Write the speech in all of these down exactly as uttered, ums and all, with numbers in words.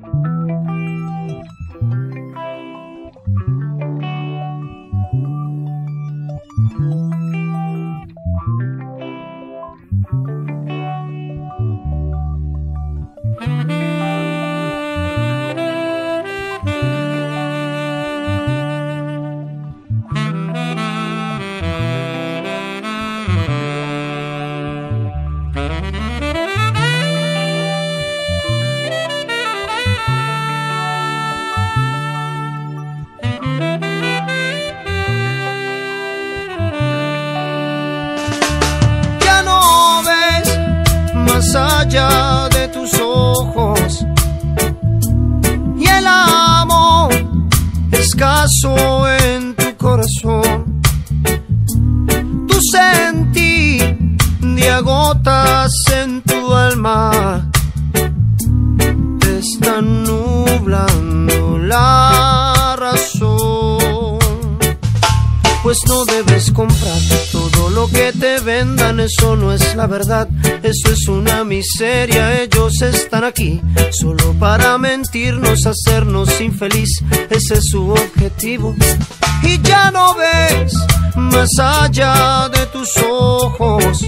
Allá de tus ojos y el amor escaso en tu corazón. Tu sentir de agotas en tu alma te están nublando la razón. Pues no debes comprar todo lo que te vendan, eso no es la verdad, eso es una miseria. Ellos están aquí solo para mentirnos, hacernos infeliz, ese es su objetivo. Y ya no ves más allá de tus ojos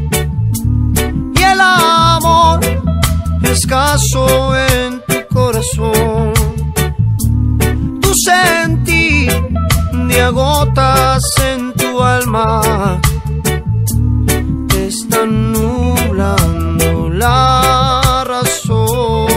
y el amor escaso en tu corazón. Tu sentir de agotas en tu alma te están nublando la razón.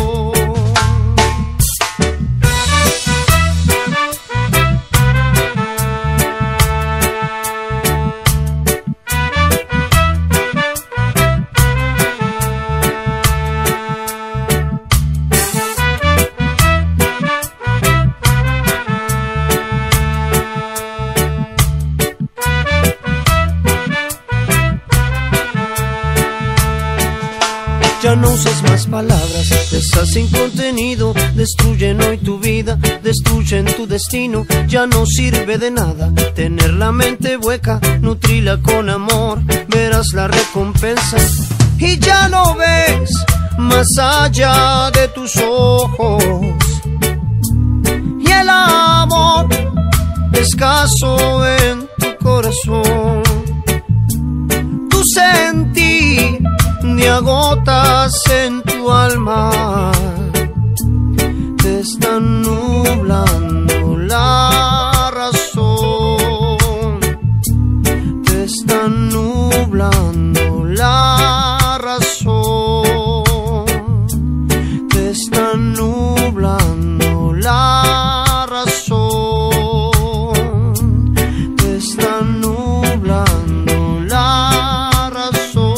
Ya no uses más palabras, esas sin contenido, destruyen hoy tu vida, destruyen tu destino. Ya no sirve de nada tener la mente hueca, nutrila con amor, verás la recompensa. Y ya no ves más allá de tus ojos y el amor escaso en tu corazón. Tu sentir de agotas en tu alma te están nublando la razón, te están nublando la razón, te están nublando la razón, te están nublando la razón.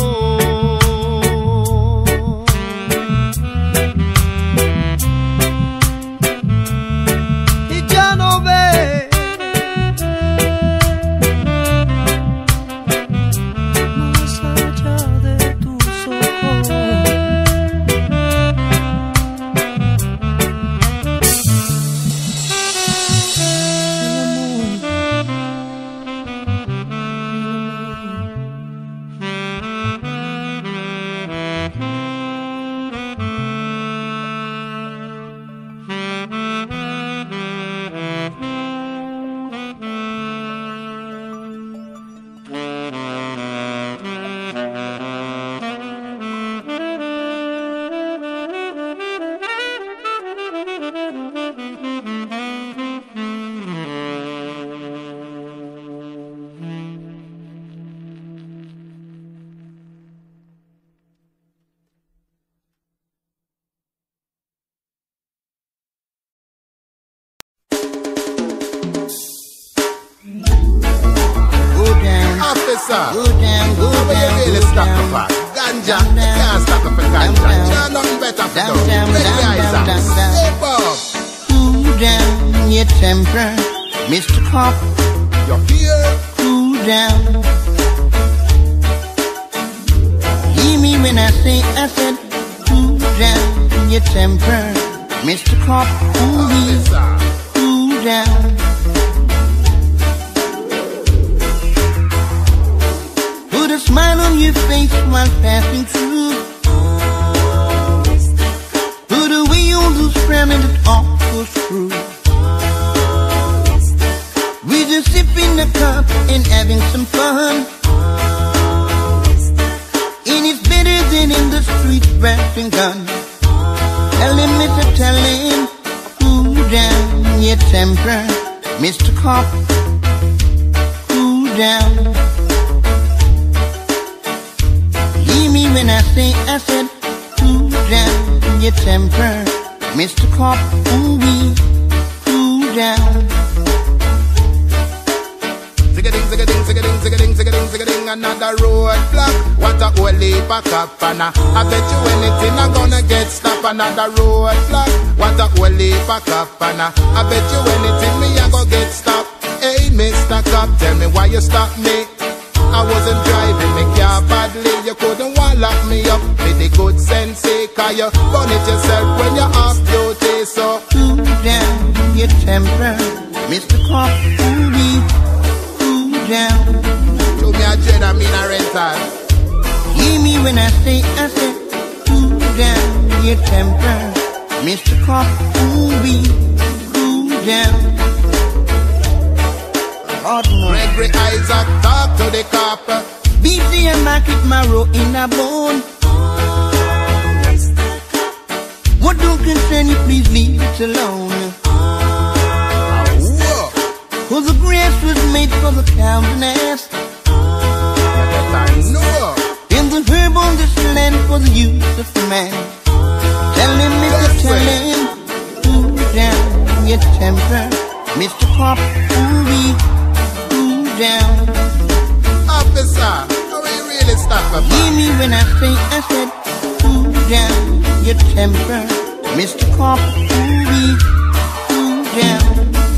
Officer, go down, go down, you really stop the fat ganja, you can't stop the ganja. You're nothing better for them. Let your eyes out. Hey, Bob. Cool down your temper, Mister Cop. You're here. Cool down. Hear me when I say, I said, cool down your temper, Mister Cop. Cool, cool down. Put a smile on your face while passing through. Put away all Mister Cup and having some fun. And it's better than in the street rapping gun. Tell him, Mister Tell him, cool down your temper, Mister Cop, cool down. Hear me when I say, I said, cool down your temper, Mister Cop, ooh-wee, cool down. Zig-a-ding, zig-a-ding, zig-a-ding, zig-a-ding, zig-a-ding, zig-a-ding, another roadblock. What a whole heap of cop, and I bet you anything I'm gonna get stopped. Another roadblock. What a whole heap of cop, and I bet you anything me I go get stopped. Hey, Mister Cop, tell me why you stop me. I wasn't driving me car badly. You couldn't want lock me up with the good sense, cause you burn it yourself when you're off duty. So cool down your temper, Mister Cop, ooh-wee, cool down. show me a dread, I mean a rental. Hear me when I say, I say, cool down your temper, Mister Cop, ooh-wee, cool down. Oh, no. Gregory Isaac, talk to the cop. B C and Market Marrow in a bone. What don't concern you, please leave it alone. Whoa. For the grass was made for the cow's nest, No. and the herb on this land for the use of man. Tell him, Mister Tell him, cool down your temper, Mister Cop, ooh-wee, cool down. Officer, how we really stop a Hear me when I say, I said, cool down your temper, Mister Cop, ooh-wee, cool down.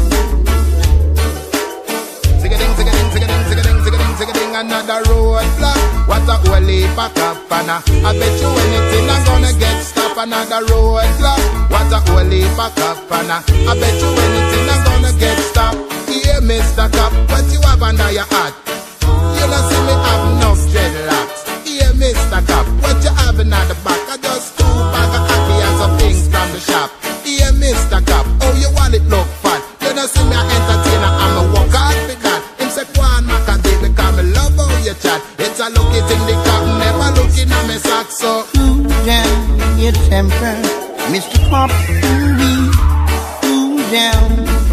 Zig-a-ding, zig-a-ding, zig-a-ding, zig-a-ding, zig-a-ding, zig-a-ding, another roadblock. What a whole heap of cop, and I bet you anything I'm gonna get stopped. Another roadblock. What a whole heap of cop, and I bet you anything I'm gonna get stopped. Yeah, Mister Cop, what you have under your hat? You don't see me have enough dreadlocks. Yeah, Mister Cop, what you have in the back? I just two bag of hockey and some things from the shop. Yeah, Mister Cop, oh, you want it look fat. You don't see me a entertainer, I'm a work hard for that. Him say, go on, Mac and baby, because me love how you chat. It's a look it in the cop, never looking at me sack, so Cool down your temper, Mister Cop, ooh-wee, cool down.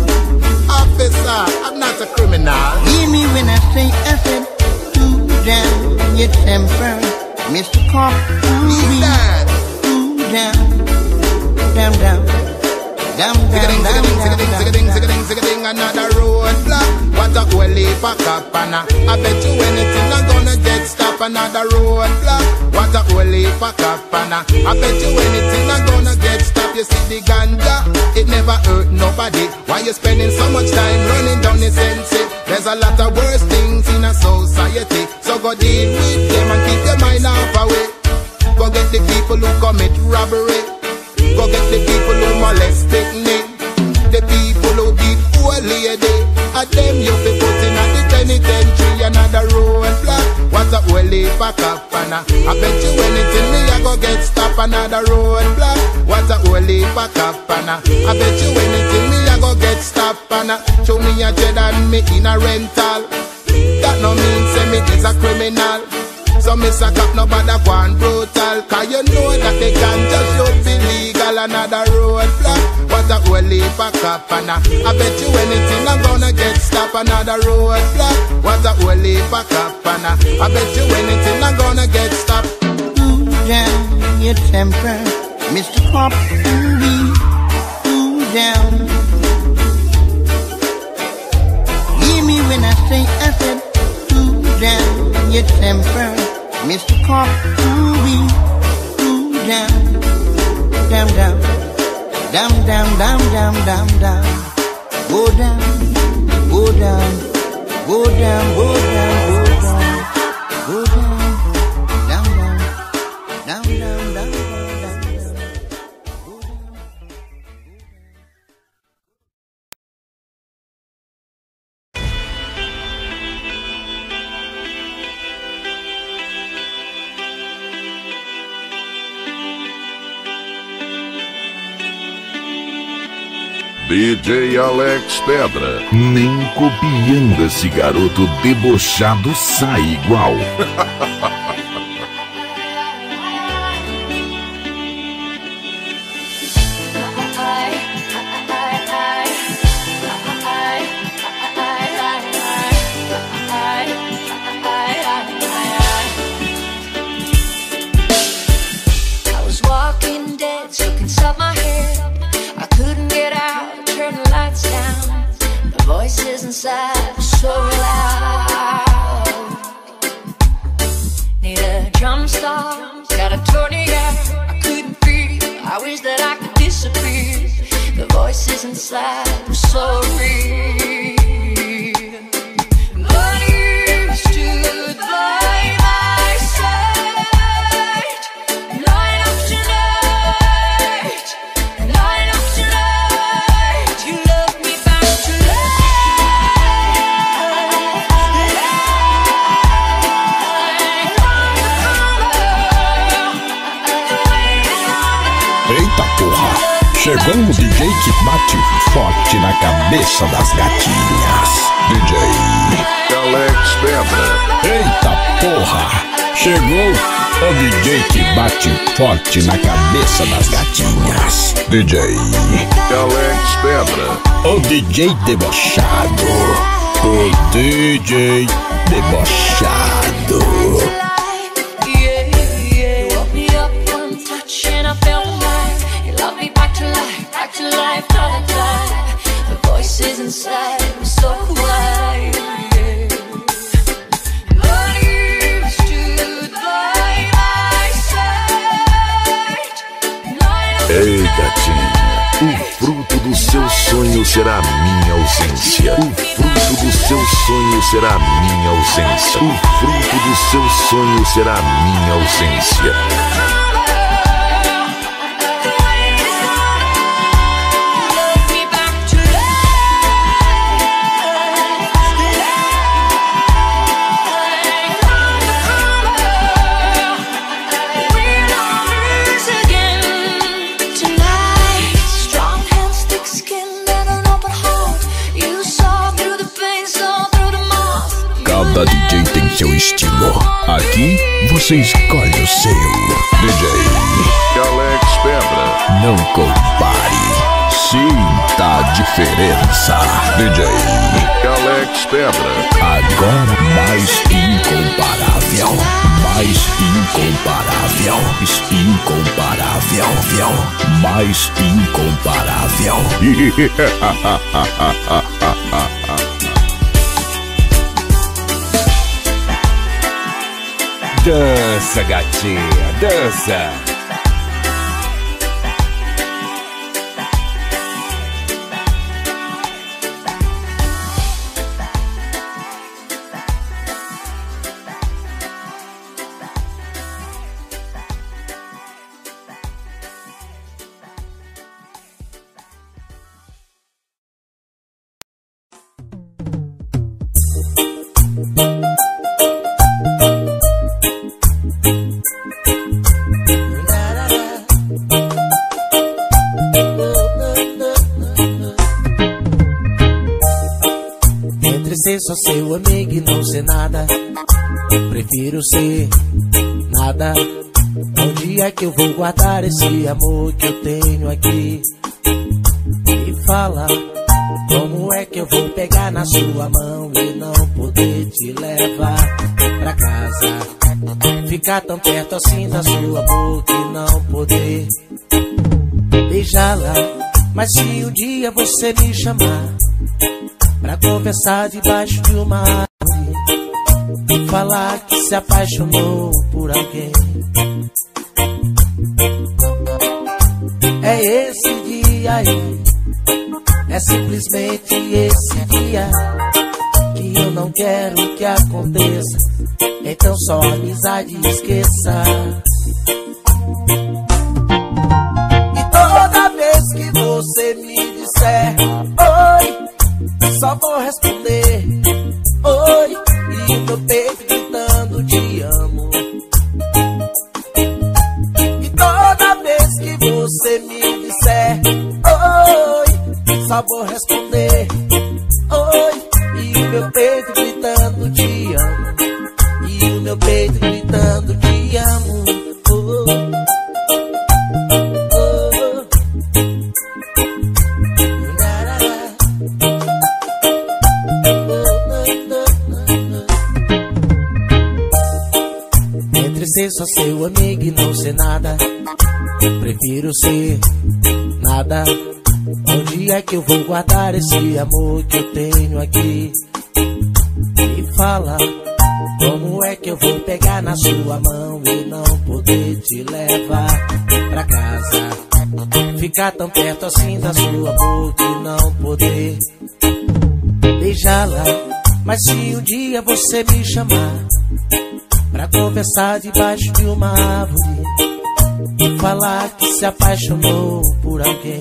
Officer, I'm not a criminal. Hear me when I say, I said, cool down your temper, Mister Cop, ooh-wee, Dad. cool down, down, down, down, down, Zig-a-ding, down, zig-a-ding, down, zig-a-ding, down, zig-a-ding, zig-a-ding, another roadblock. What a whole heap of cop, and I bet you anything I'm gonna get stopped. Another roadblock. What a whole heap of cop, and I bet you anything I'm gonna get stopped. You see the ganja, it never hurt nobody. Why you spending so much time running down the sense? There's a lot of worse things in a society, so go deal with them and keep your mind off away. Go get the people who commit robbery. Go get the people who molest picnic. The people who beat old lady. And them you be put in at the penitentiary. Another roadblock. What a whole heap of cop, and I bet you anything me I go get stopped. Another roadblock. What a whole heap of cop, and I bet you anything me I go get stopped. And show me a dread and me in a rental. That no mean say me is a criminal. So Mister Cop nobody go on brutal, cause you know that they ganja should be legal. Another roadblock. What a whole heap of cop, and I bet you anything I'm gonna get stopped. Another roadblock. What a whole heap of cop, and I bet you anything I'm gonna get stopped. cool down your temper, Mister Cop, ooh-wee, cool down. Hear me when I say, I said, cool down your temper, Mister Cop, ooh-wee, cool down, down, down, down, down, down, down, down, down, go down, go down, go down, go down, go down, go down, down, down, down, down, down, down, down, go down. D J Alex Pedra. Nem copiando esse garoto debochado sai igual. Inside so loud. Need a drum start, got a tornado. I couldn't breathe. I wish that I could disappear. The voices inside were so real. But you stood by my side. Light up tonight, light up tonight. You love me back to life. Eita porra, chegou um D J que bate forte na cabeça das gatinhas. D J Alex Pedra. Eita porra, chegou o D J que bate forte na cabeça das gatinhas. D J Alex Pedra. O D J debochado. O D J debochado. To life, all the time. The voices inside were so quiet. But you stood by my side. Ei, gatinha, o fruto do seu sonho será minha ausência. O fruto do seu sonho será minha ausência. O fruto do seu sonho será minha ausência. Cada D J tem seu estilo. Aqui você escolhe o seu. D J Alex Pedra. Não compare, sinta a diferença. D J Alex Pedra. Agora mais incomparável. Mais incomparável. Incomparável. Mais incomparável. Dança, gatinha, dança. Ser só seu amigo e não ser nada. Prefiro ser nada. Onde é que eu vou guardar esse amor que eu tenho aqui? Me fala, como é que eu vou pegar na sua mão e não poder te levar pra casa? Ficar tão perto assim da sua boca e não poder beijá-la. Mas se um dia você me chamar pra conversar debaixo de uma árvore e falar que se apaixonou por alguém, é esse dia aí, é simplesmente esse dia que eu não quero que aconteça. Então só amizade esqueça. E toda vez que você me disser oi, só vou responder oi, e o meu peito gritando te amo. E toda vez que você me disser oi, só vou meu peito gritando te amo, e o meu peito gritando te amo. Oh, oh, oh. Entre ser só seu amigo e não ser nada, prefiro ser nada. Onde é que eu vou guardar esse amor que eu tenho aqui? Me fala, como é que eu vou pegar na sua mão e não poder te levar pra casa? Ficar tão perto assim da sua boca e não poder beijá-la. Mas se um dia você me chamar pra conversar debaixo de uma árvore e falar que se apaixonou por alguém,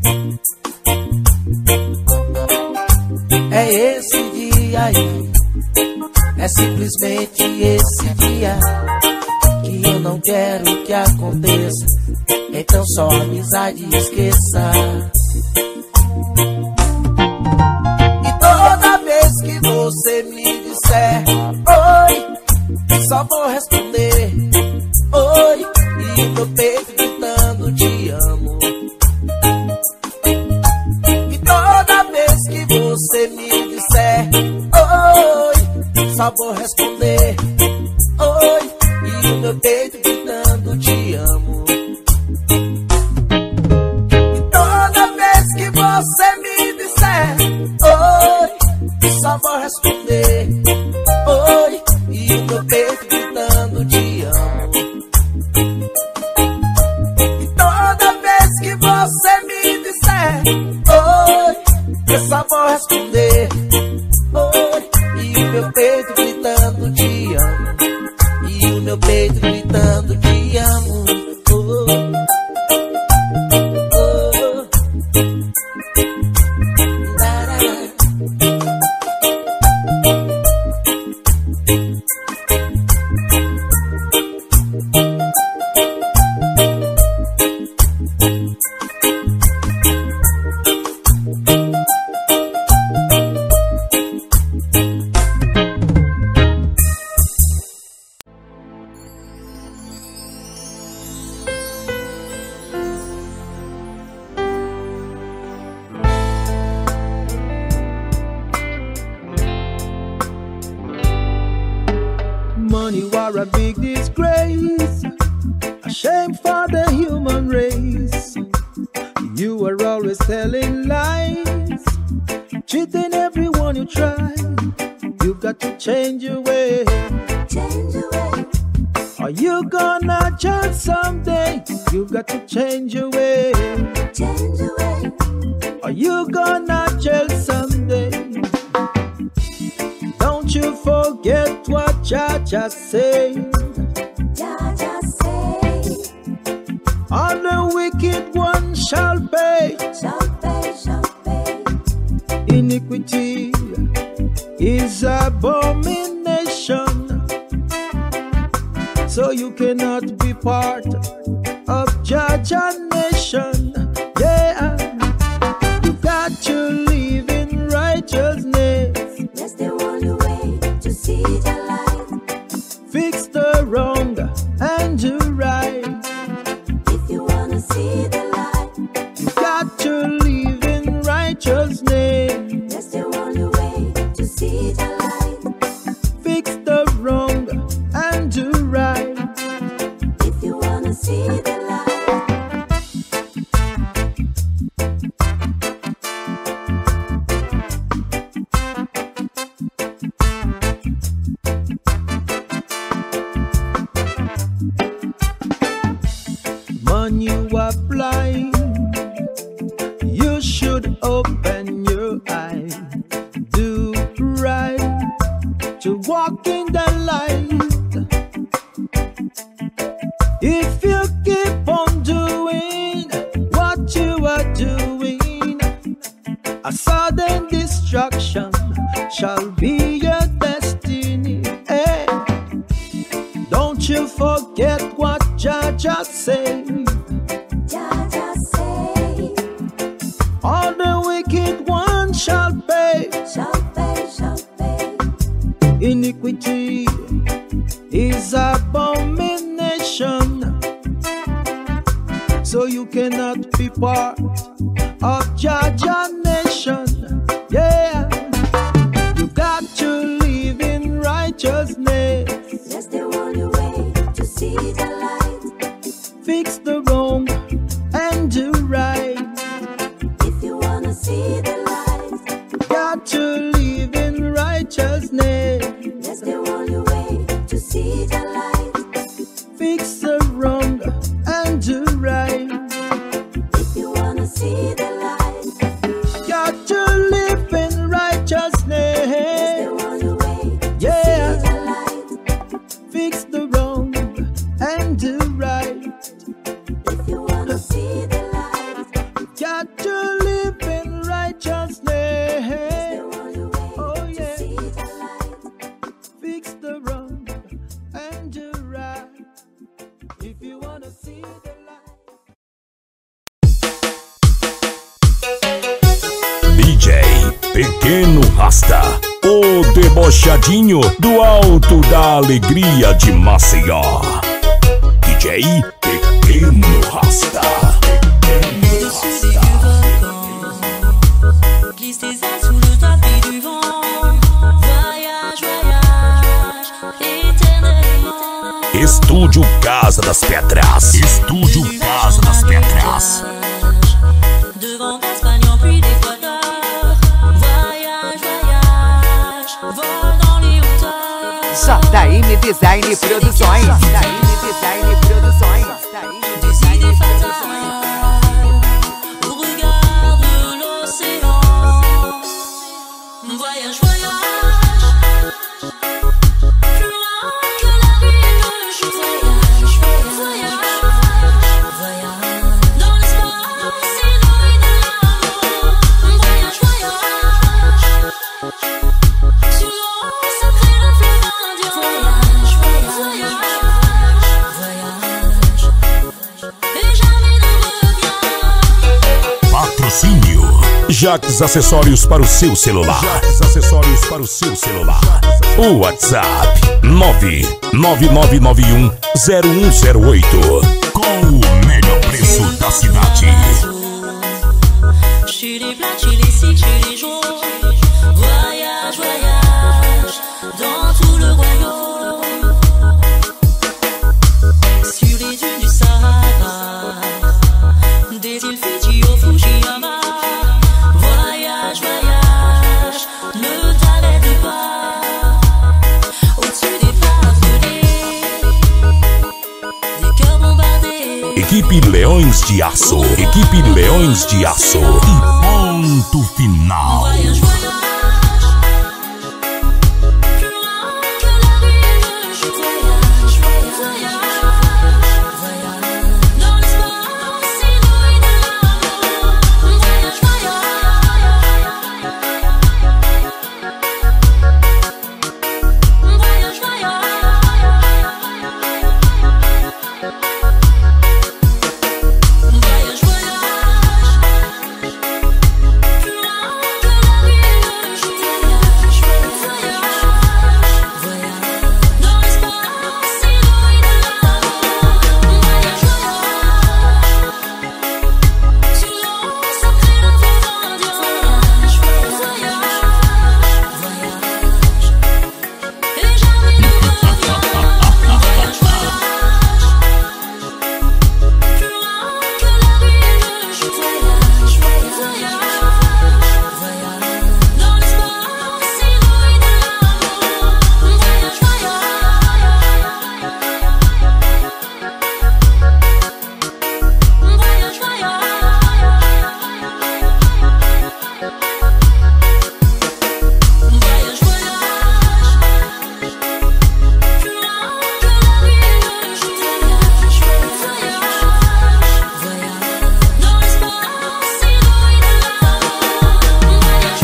é esse dia aí, é simplesmente esse dia que eu não quero que aconteça. Então só amizade esqueça. E toda vez que você me disser oi, só vou responder oi, e o meu peito gritando te amo. E toda vez que você me disser oi, só vou responder oi, e o meu peito gritando te amo. E toda vez que você me disser oi, só vou responder oi, e o meu peito gritando te amo. E toda vez que você me disser oi, eu só vou responder oi, e o meu peito gritando te amo, e o meu peito gritando te amo. Oh, oh, dará. Money were a big disgrace, a shame for the human race. You were always telling lies, cheating everyone you try. You've got to change your way. Change your way. Are you gonna change someday? You've got to change your way. Change your way. Are you gonna change someday? Don't you forget what Jaja said. Jaja said, all the wicked one shall pay. Shall pay, shall pay. Iniquity is abomination, so you cannot be part of Jaja nation. Yeah, you got to live in righteousness. That's the only way to see the light. Fix the wrong and do right. If you wanna see the light, you got to live in righteousness. That's the only way to see the light. Fix the wrong and do right. If you wanna see the light. Man, you are blind. You should open your eyes. Do right to walk in the light. If you keep on doing what you are doing, a sudden destruction shall be your destiny. Hey, don't you forget what Jaja said. Jaja said, all the wicked one shall pay. Shall pay, shall pay. iniquity is abomination. So you cannot be part of Jaja nation. Yeah, you got to live in righteousness. That's the only way to see the light. Fix the wrong and do right. If you wanna see the light, got to live in righteousness. that's the only way to see the light. Fix the wrong and do right. If you wanna see the light, got to live in righteousness. that's the only way to Yeah. see the light. Fix the wrong and do right. If you wanna see the light, Got to live in righteousness. the only way Oh to yeah. see the light. Fix the wrong and do right. If you wanna see the light. D J Pequeno Rasta, o debochadinho do alto da alegria de Maceió. D J Pequeno Rasta. Glisse tes ailes sous le tapis du vent. Voyage, voyage, éternellement. Estúdio Casa das Pedras. Estúdio Casa das Pedras. Devant d'Espagne en pluie d'Équateur. Voyage, voyage, vol dans les hauteurs. J M Design Produções. J M Design Produções. Des idées fatales au regard de l'océan. Voyage, voyage, plus loin que la vie que je voyage. Voyage, voyage, dans l'espace inouï de l'amour. Voyage, voyage, sur l'eau sacrée d'un fleuve indien. Voyage, voyage, voyage, et jamais ne reviens. Patrocínio Jaques Acessórios para o seu celular. Jaques Acessórios para o seu celular. O WhatsApp nove nove nove nove um zero um zero oito. Com o melhor preço da cidade. Chez les plaques, chez les cycles, chez les jours. Voyage, voyage, dans tout le royaume. Sur les dunes du Sahara, des îles Fidji au Fujiyama. Voyage, voyage, ne t'arrête pas. Au-dessus des barbelés, des cœurs bombardés. Equipe Leões de Aço. Equipe Leões de Aço. E ponto final. Voyage, voyage, plus loin que la vie que je voyage. Voyage, voyage, dans l'espace inouï de l'amour. Voyage, voyage, voyage, voyage, voyage, plus loin que la vie que je voyage. Voyage, voyage, dans l'espace inouï de l'amour. Voyage, voyage, sur l'eau sacrée d'un fleuve indien. Voyage, voyage, et jamais ne reviens. Voyage, voyage, plus loin que la vie que je voyage. Voyage, voyage, dans l'espace inouï de l'amour. Voyage, voyage, voyage, voyage, plus loin que la vie que je voyage. Voyage, voyage, dans l'espace inouï de l'amour. Voyage,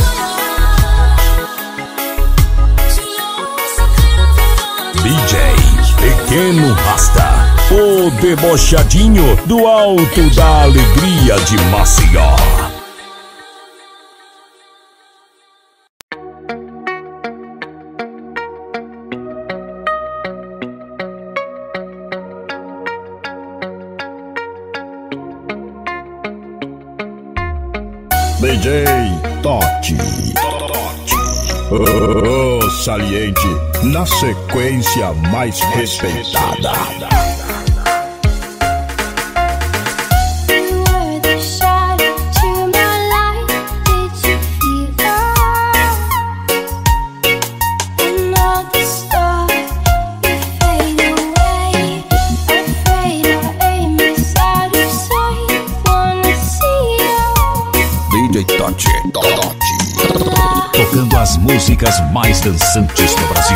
voyage, sur l'eau sacrée d'un fleuve indien. D J Pequeno Rasta, o debochadinho do alto da alegria de Maceió. D J Totti. Oh, oh, saliente, na sequência mais respeitada. D J Totti, tocando as músicas mais dançantes do Brasil.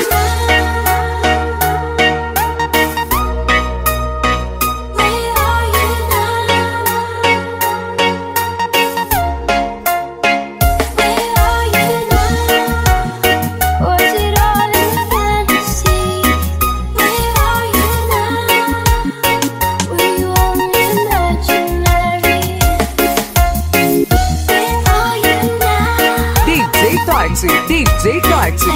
D J Totti.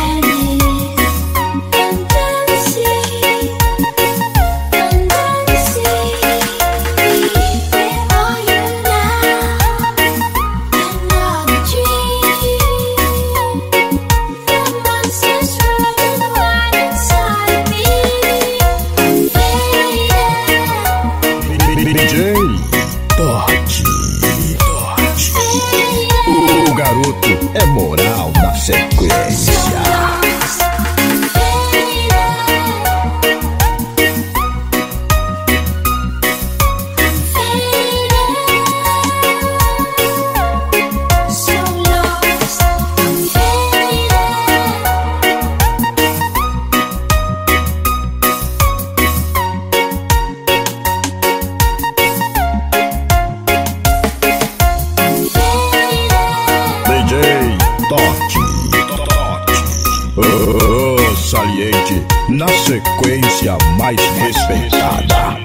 D J Totti. O garoto é moral na sequência. Oh, saliente, na sequência mais respeitada.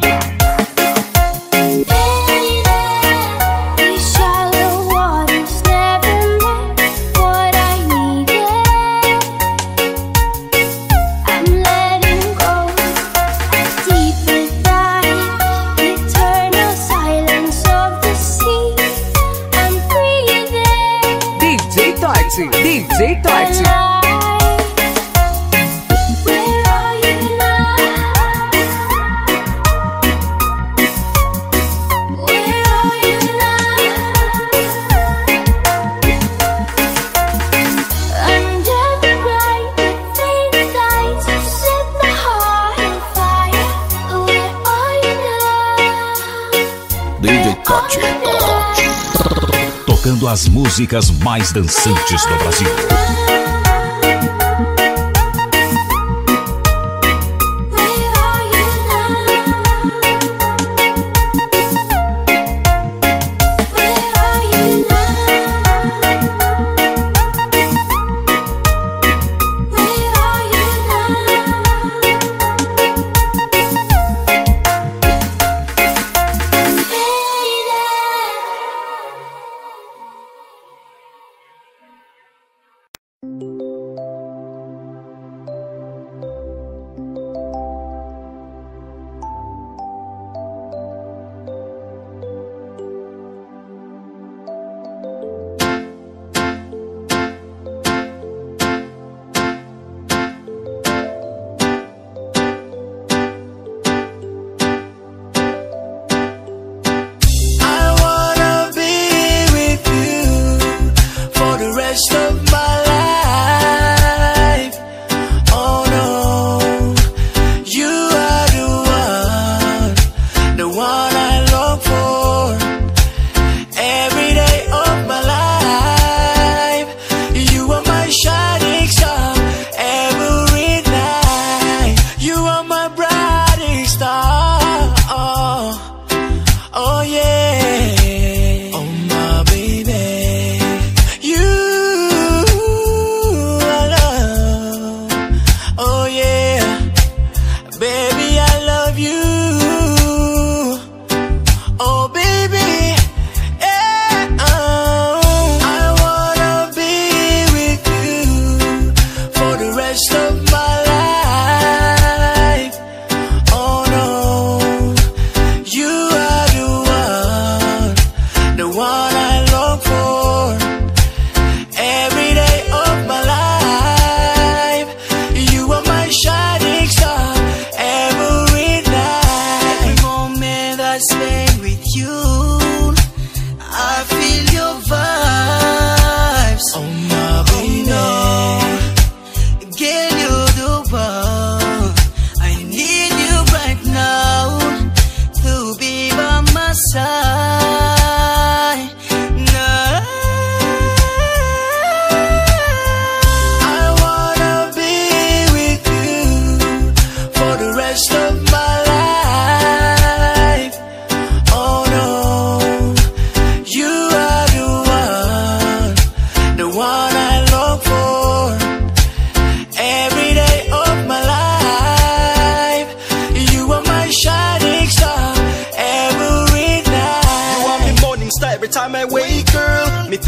D J Totti, D J Totti. D J Totti, tocando as músicas mais dançantes do Brasil.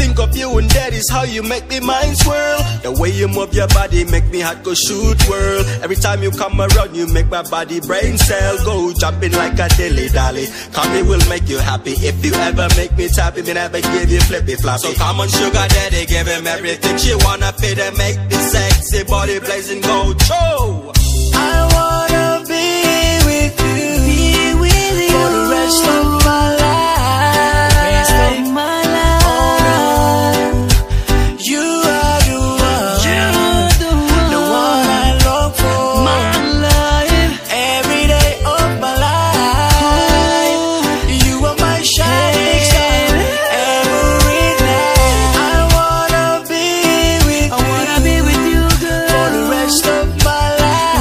think of you and that is how you make me mind swirl. The way you move your body make me heart go shoot whirl. Every time you come around you make my body brain cell go jumping like a dilly dally. Come me will make you happy. If you ever make me tappy, me never give you flippy floppy. So come on sugar daddy, give him everything she wanna fit and make this sexy body blazing go show. I wanna be with you, be with you for the rest of my life. Rest of my life. Oh, you are the one, you are the one, the one I long for. My life, every day of my life. You are my shining star. Every night, I wanna be with you. I wanna be with you, girl, for the rest of my life.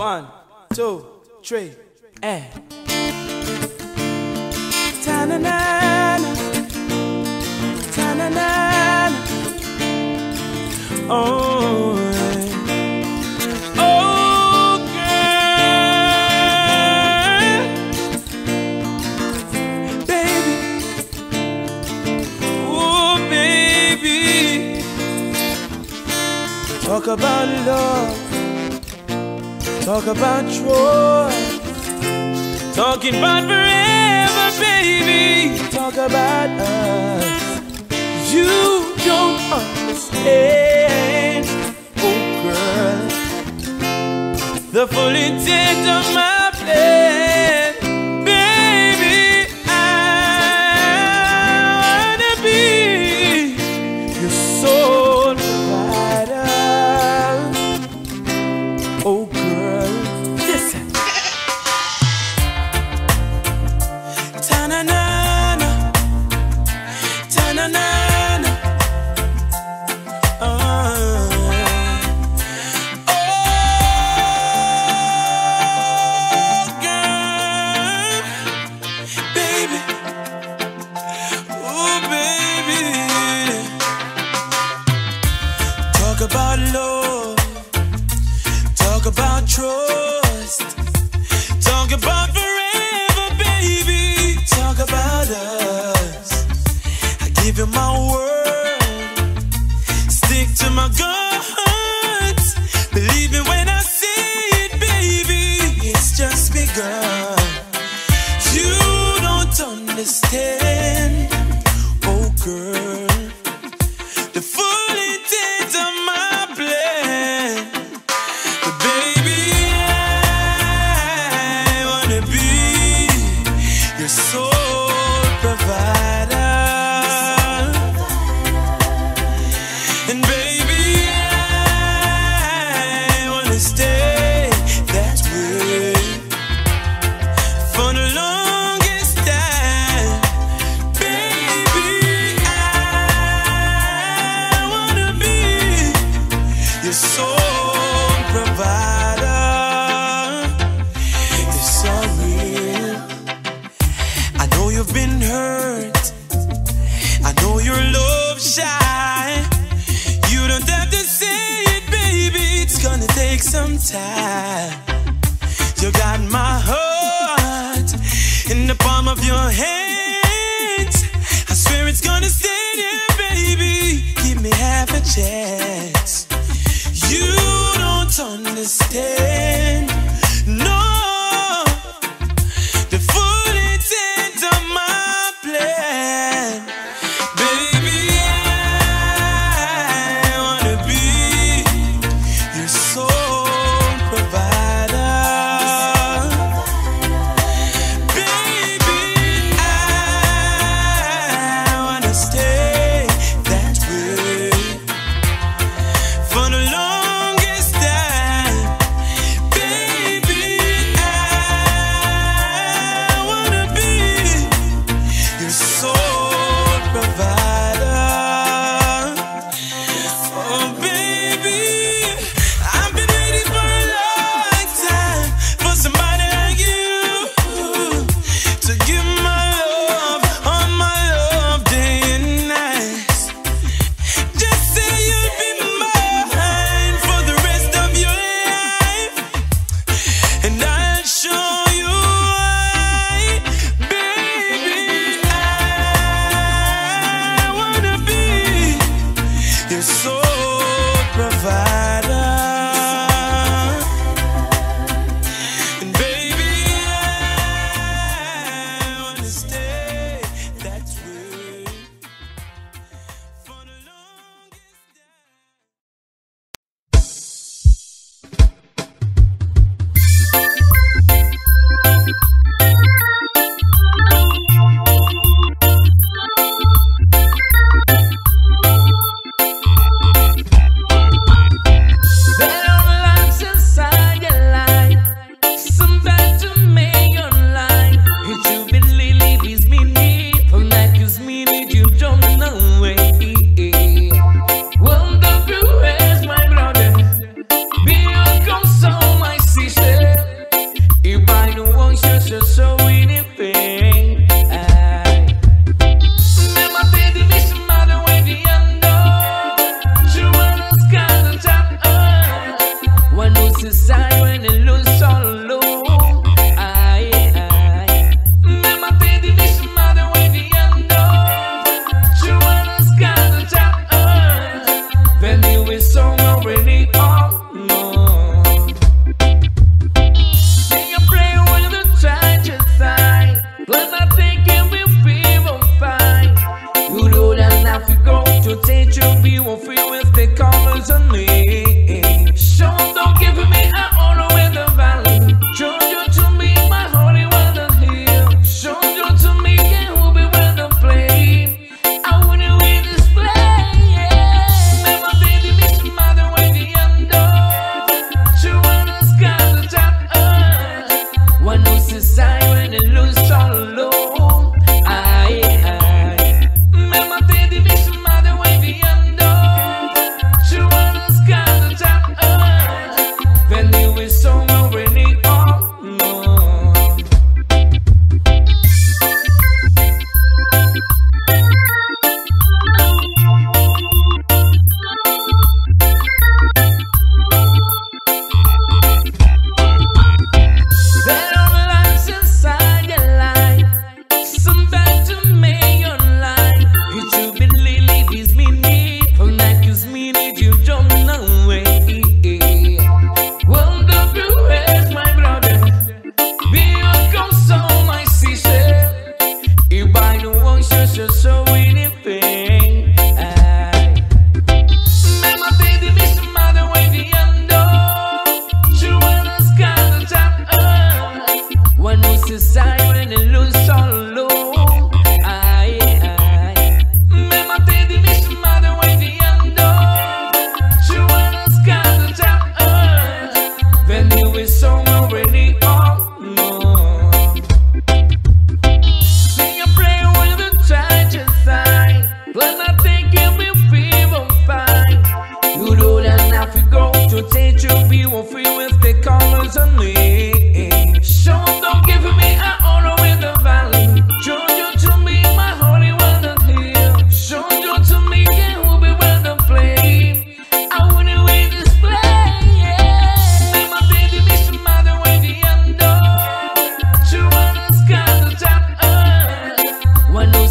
One, two, three, and ta-na-na-na, ta-na-na-na. Oh, oh, girl, baby, oh, baby. Talk about love. Talk about trust. Talking about forever, baby. Talk about us. You don't understand, oh girl, the full intent of my plan. Baby, I wanna be your sole provider. Oh girl, listen. Ta-na-na-na, ta-na-na-na. Uh, oh, girl, baby, oh baby. Talk about love. Talk about trust. Talk about forever, baby. Talk about us. I give you my word. Stick to my guns. Believe me when I say it, baby. It's just begun. You don't understand, oh girl, the full intent of my plan. But baby, I wanna be your sole provider. And baby, I wanna stay that way for the longest time. Baby, I wanna be your sole provider. It's so real. I know you've been hurt. I know you're love shy. You don't have to say it, baby. It's gonna take some time. You got my heart in the palm of your hands. I swear it's gonna stay there, baby. Give me half a chance. You don't understand, no, the full intent of my plan. Baby, I wanna be your sole provider. Baby, I wanna stay that way for the longest time. Baby,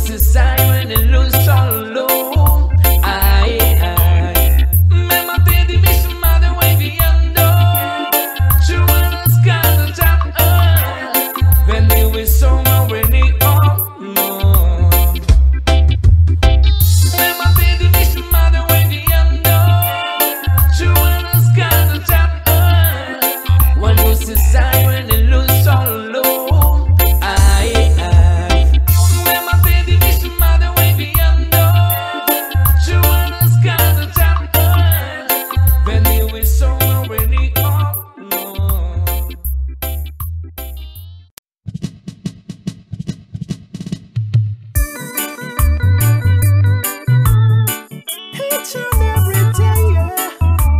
it's a sign when it lose all alone. Aye, aye. Me mate di mi su madre way viendo. True one's got the top on. Then you will so much when it all no. Me mate di mi su madre way viendo. True one's got the top on. One was a sign when it lose all alone. Aye, aye. Me mate di mi su madre way viendo. True one's got the top on. Then you will so much when it all no. Each and every day, yeah.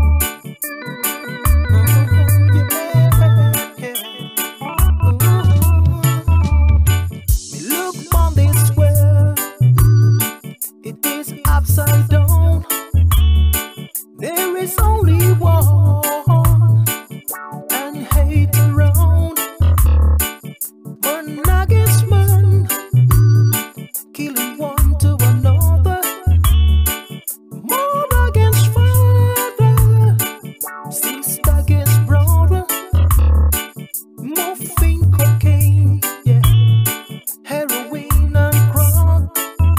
Me look on this world, it is upside down. There is only one and hate around. One against man, killing one to another. More against father, sister against brother. Morphine, cocaine, yeah, heroin and crack.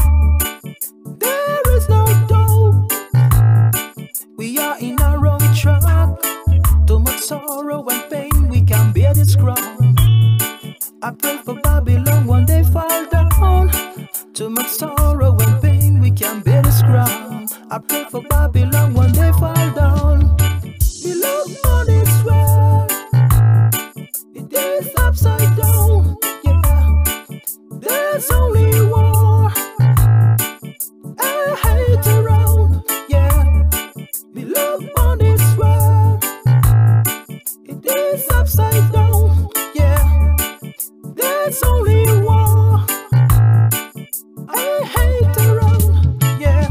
There is no doubt we are in a wrong track. Too much sorrow and pain, we can bear this crown. I pray for Babylon one day fall down. Too much sorrow and pain, we can bear this crown. I pray for Babylon one day fall down. We look on this world, it is upside down. Yeah, there's only war and hate around. Yeah, we look on this world, it is upside down. Yeah, there's only war and hate around. Yeah.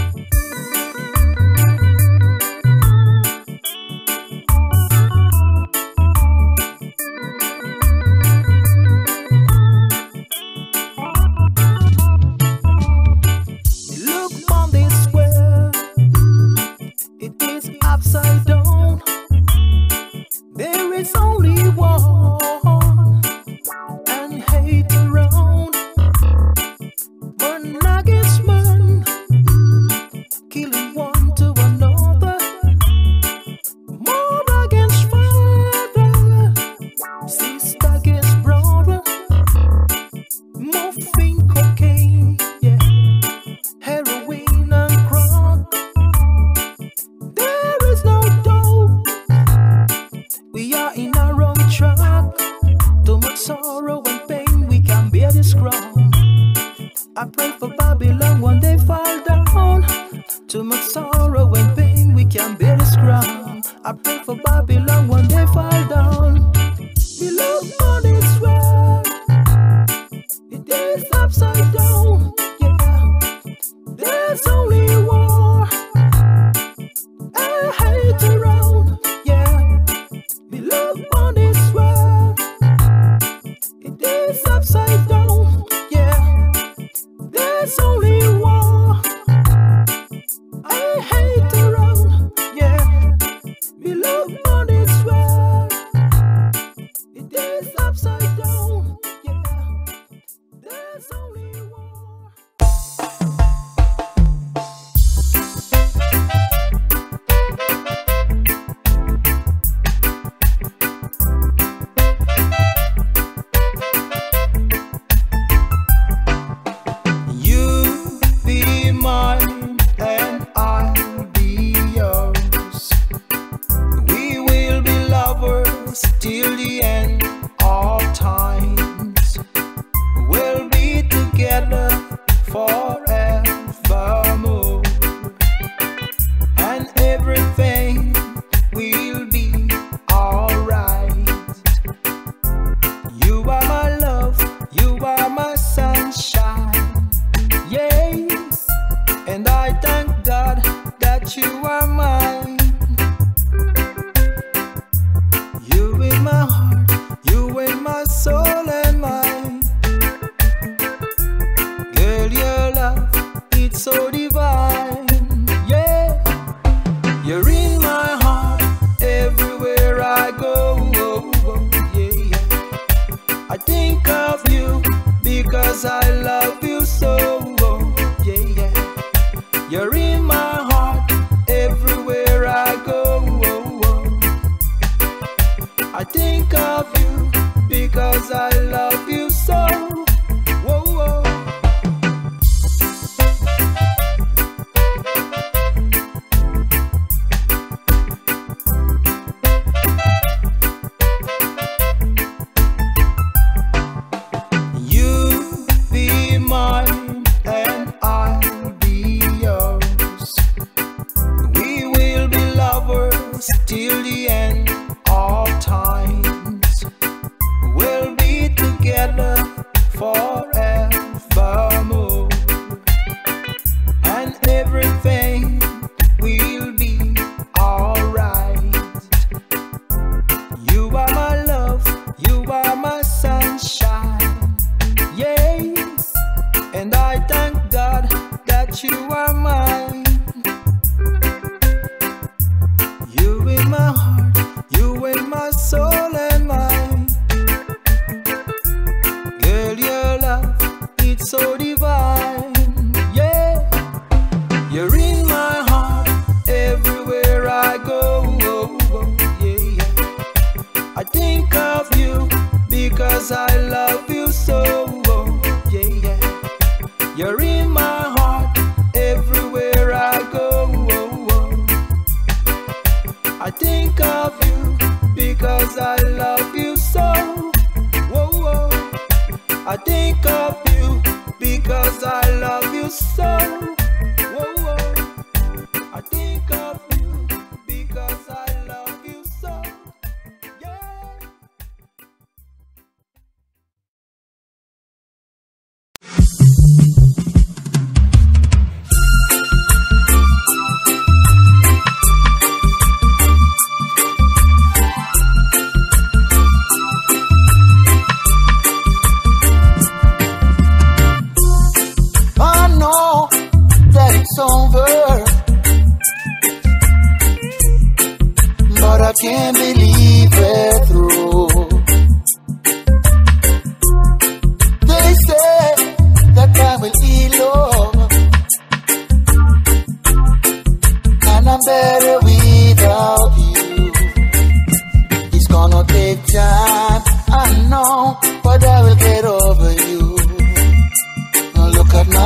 Look on this world, it is upside down. There is only one and hate around. One against man, killing one to another. More against father, sister against brother. Morphine, cocaine, yeah, heroin and crack. There is no doubt we are in a wrong track. Too much sorrow and pain, we can bear this crown. I pray for Babylon one day fall down. Too much sorrow and pain, we can bear this crown. I pray for Babylon one day fall down. We look on this world, it is upside down. Yeah, there's only war and hate around. Yeah, we look on this world, it is upside down. Yeah, there's only war and hate around. Yeah, we look on this world, it is upside down. Yeah, there's only war. You be mine and I'll be yours. We will be lovers till the end of times. We'll be together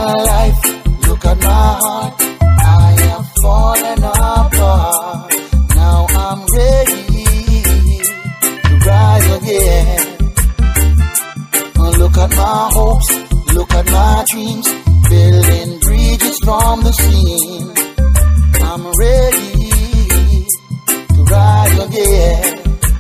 my life, look at my heart. I am falling apart. Now I'm ready to rise again. Look at my hopes, look at my dreams, building bridges from the scene. I'm ready to rise again.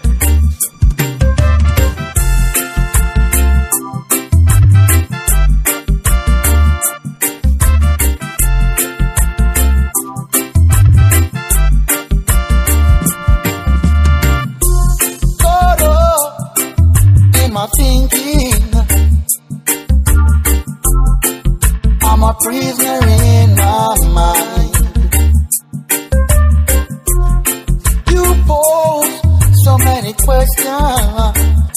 My thinking, I'm a prisoner in my mind. You pose so many questions,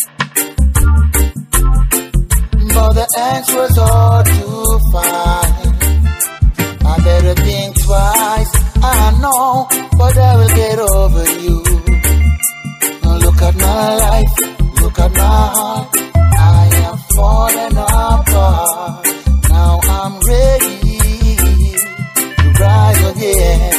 but the answers are to find. I better think twice, I know, but I will get over you. Now look at my life, look at my heart, I am falling apart. Now I'm ready to rise again.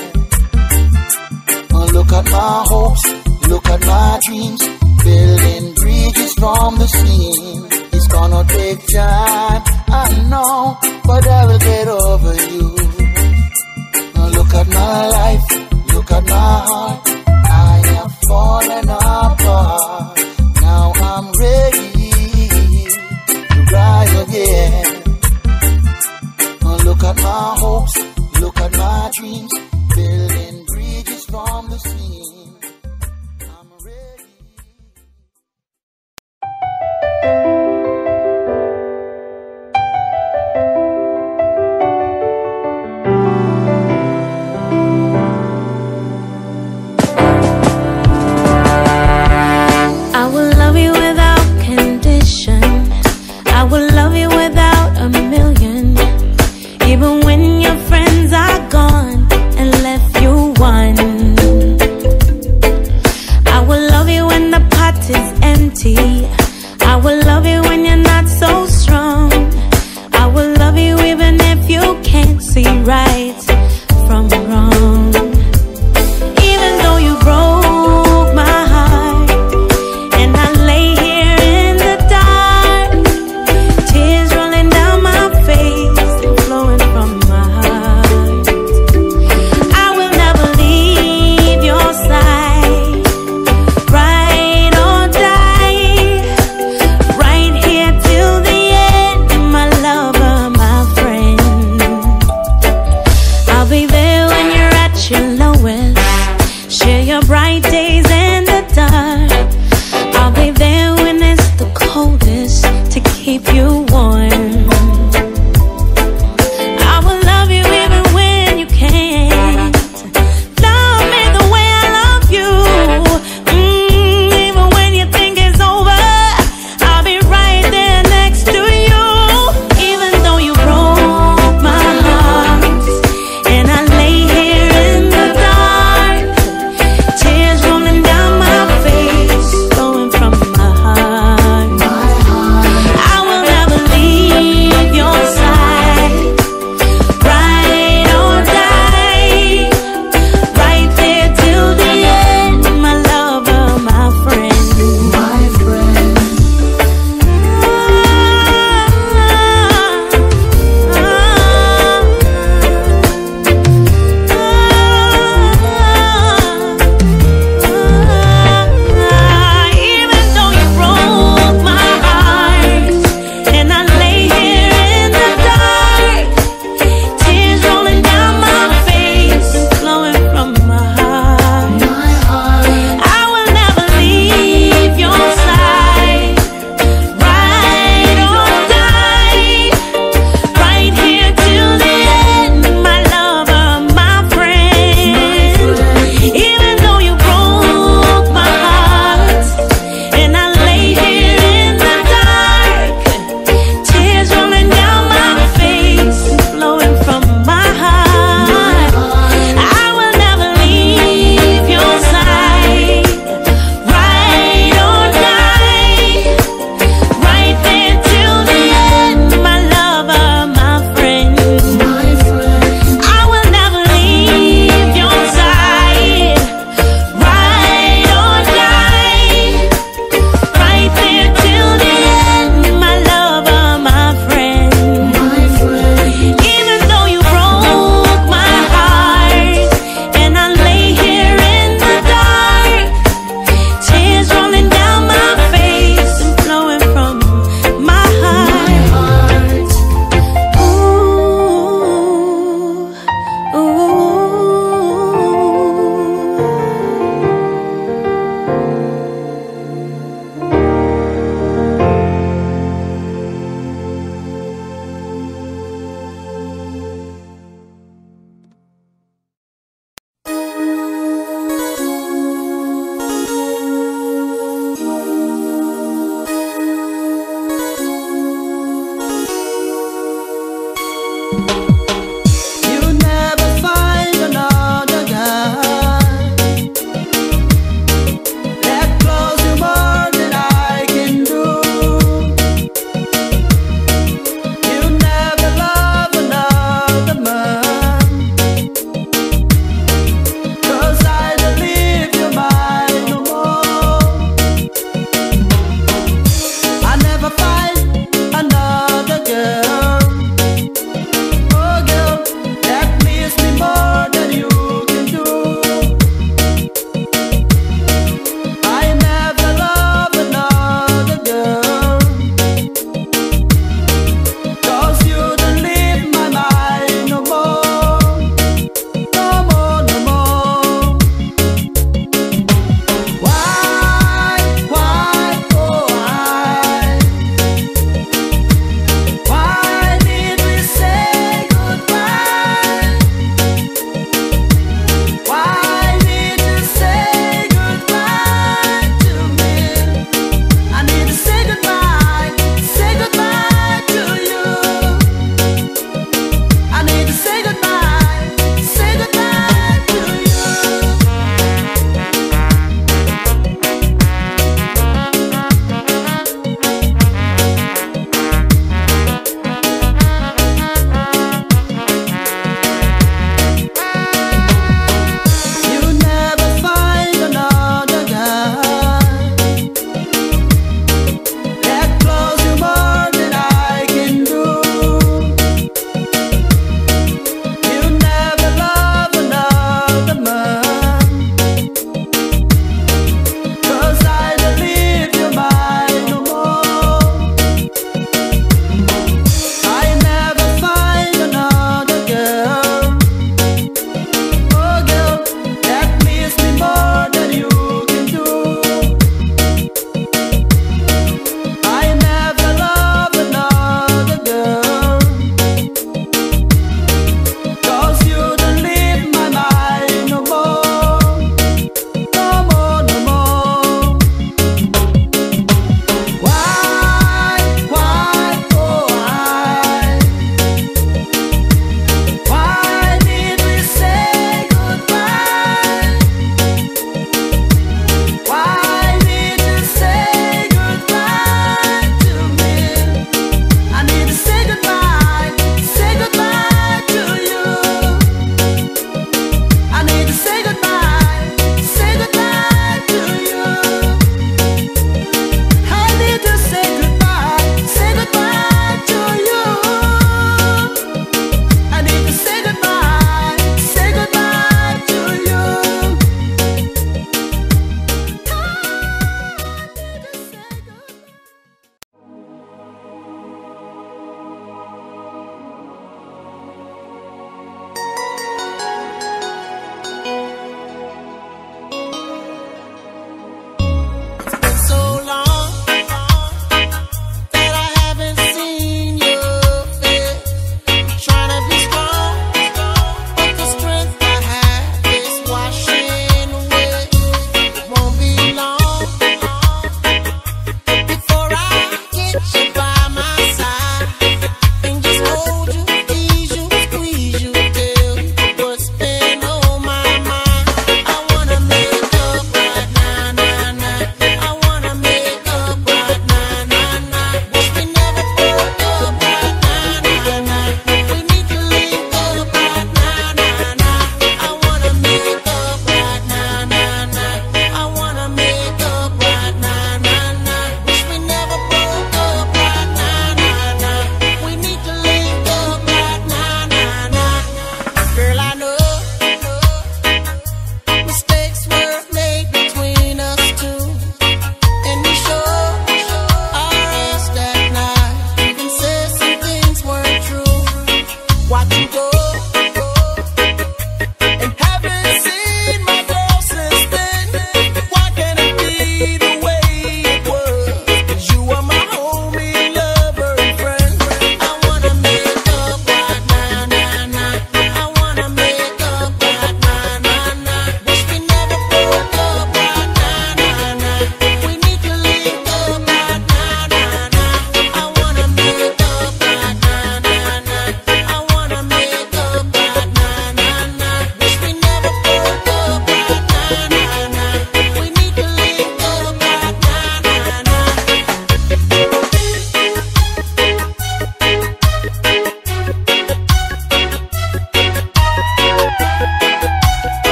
Look at my hopes, look at my dreams, building bridges from the scene. It's gonna take time, I know, but I will get over you. Look at my life, look at my heart, I am falling apart. Now I'm ready to rise again. Look at my hopes, look at my dreams, building bridges from the scene. I'm ready. You never find another guy that close you more than I can do. You never love another man, 'cause I don't leave your mind no more. I never find another girl. Oh,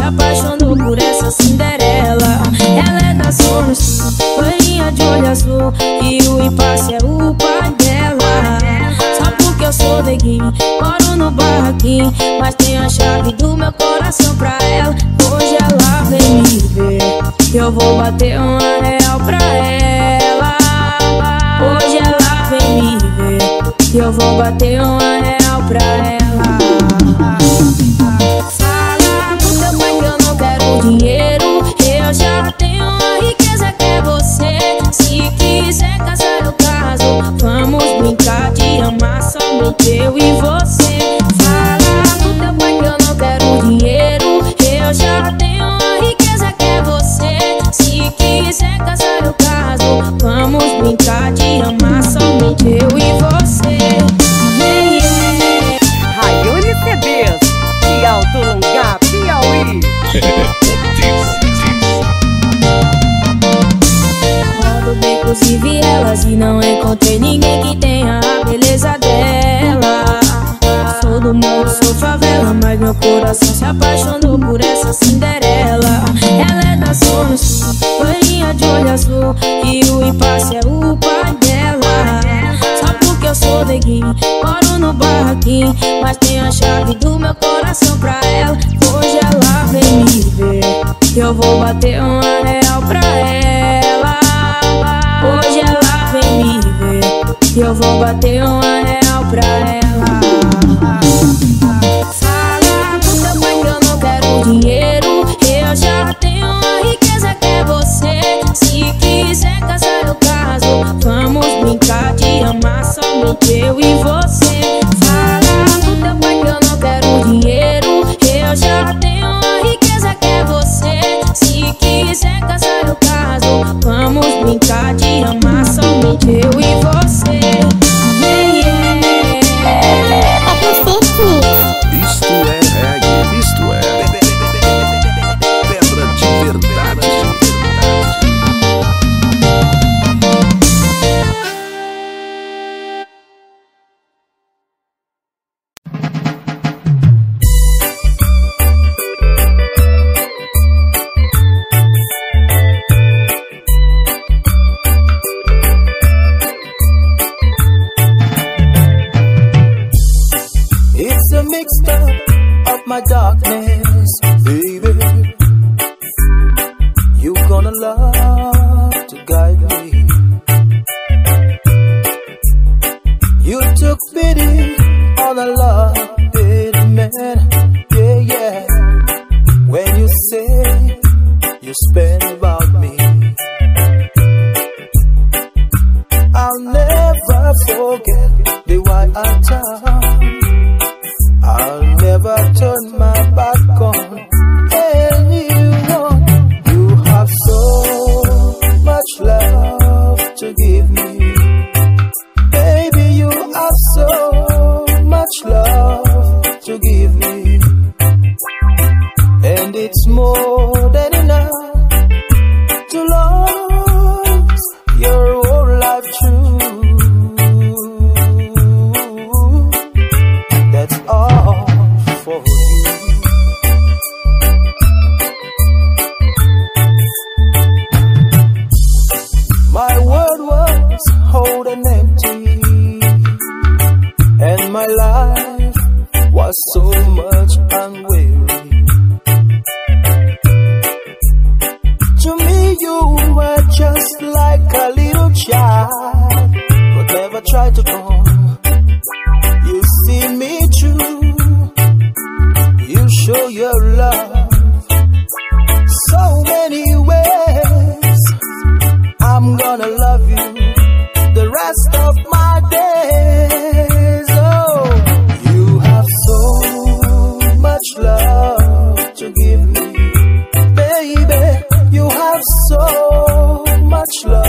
apaixonou por essa Cinderela. Ela é da Zona Sul, loirinha de olho azul, e o impasse é o pai dela. Só porque eu sou neguinho, moro no barraquinho, mas tenho a chave do meu coração pra ela. Hoje ela vem me ver, eu vou bater um anel pra ela. Hoje ela vem me ver, eu vou bater um anel pra ela. Fala pro teu pai que eu não quero dinheiro, eu já tenho a riqueza que é você. Se quiser casar eu caso, vamos brincar de amar somente eu e você. Fala pro teu pai que eu não quero dinheiro, eu já tenho a riqueza que é você. Se quiser casar eu caso, vamos brincar de amar somente eu e você. Yeah, yeah. Raione C Ds, de Alto Lugar, Piauí. Rodo becos e vielas e não encontrei ninguém que tenha a beleza dela. Sou do morro, sou favela, mas meu coração se apaixonou por essa Cinderela. Ela é da Zona Sul, loirinha de olho azul, e o impasse é o pai dela. Só porque eu sou neguinho, moro no barraquinho, mas tenho a chave do meu coração pra ela. Hoje ela vem me ver, eu vou bater um anel pra ela. Hoje ela vem me ver, eu vou bater um anel pra ela. Fala pro teu pai que eu não quero dinheiro, eu já tenho a riqueza que é você. Se quiser casar eu caso, vamos brincar de amar somente eu e você. Fala pro teu pai que eu não quero dinheiro, eu já tenho a riqueza que é você. Se quiser casar eu caso, vamos brincar de amar somente eu e você. Yeah, yeah. Isto é reggae, isto é pedra de verdade. It's a mixed up of my darkness, baby. You gonna love to guide me. You took pity on a love-hid man, yeah, yeah. When you say you spend about me, I'll never forget the white I time. I'll never turn my back on anyone. You have so much love to give me, baby. You have so much love to give me, and it's more than enough to love your whole life through. That's all for you. My world was holding empty, and my life was so much unweary. To me you were just like a little child, but never tried to come. You see me through, you show your love so many ways. I'm gonna love you the rest of my days. Oh, you have so much love to give me, baby. You have so much love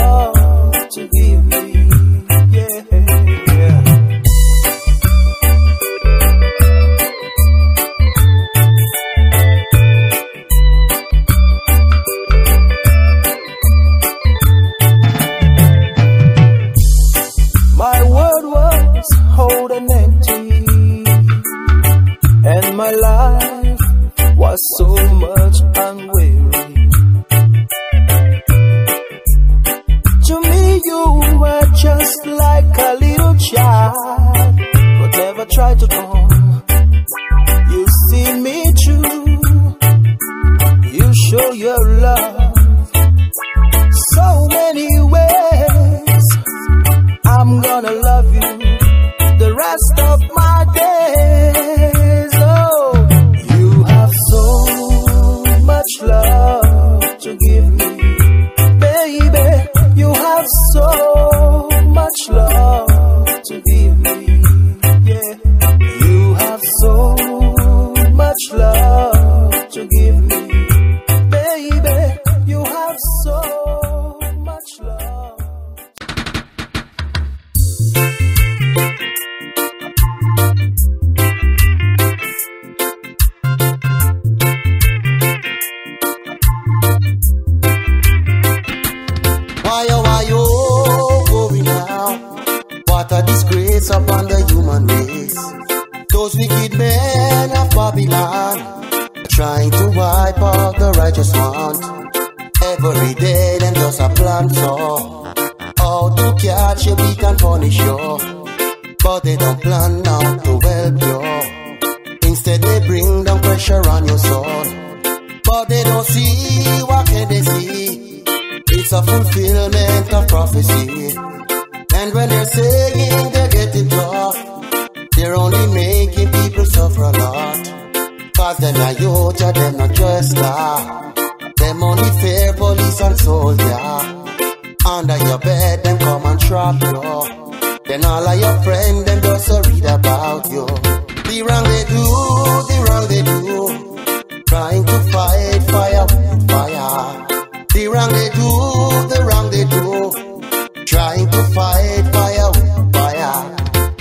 trying to wipe out the righteous want. Every day them just a plan so how to catch you, beat and punish you, but they don't plan now to help you. Instead they bring down pressure on your soul, but they don't see, what can they see? It's a fulfillment of prophecy. And when they're saying they get it tough, they're only making people suffer a lot. Cause them a youth, yeah, them not just star. Them only fear police and soldier. Under your bed, them come and trap you. Then all of your friends, them just a read about you. The wrong they do, the wrong they do, trying to fight fire with fire. The wrong they do, the wrong they do, trying to fight fire with fire.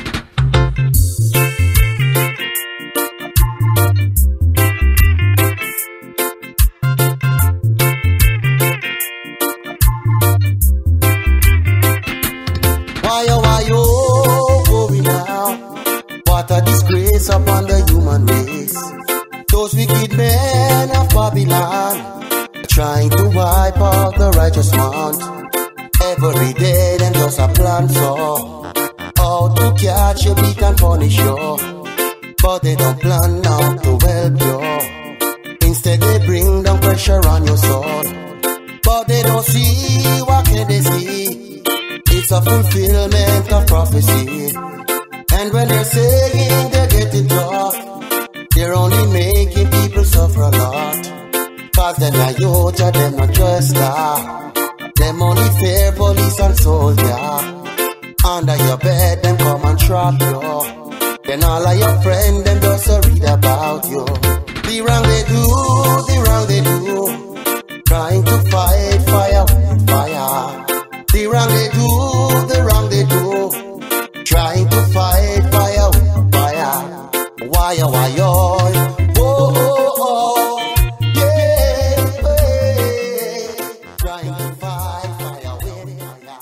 Why oh why oh going now? What a disgrace upon the human race. Those wicked men of Babylon, trying to wipe out the righteous want. Every day them just a plan so how to catch you, beat and punish you, but they don't plan now to help you. Instead they bring down pressure on your soul, but they don't see, what can they see? It's a fulfillment of prophecy. And when they're saying they get it tough, they're only making people suffer a lot. Cause them a youth, yeah, them not just star. Them only fear police and soldier. Under your bed, them come and trap you. Then all of your friends, them just a read about you. The wrong they do, the wrong they do, trying to fight fire with fire. The wrong they do, the wrong they do, trying to fight fire with fire. Why oh why oh, oh oh oh, yeah, yeah. Trying to fight fire with fire.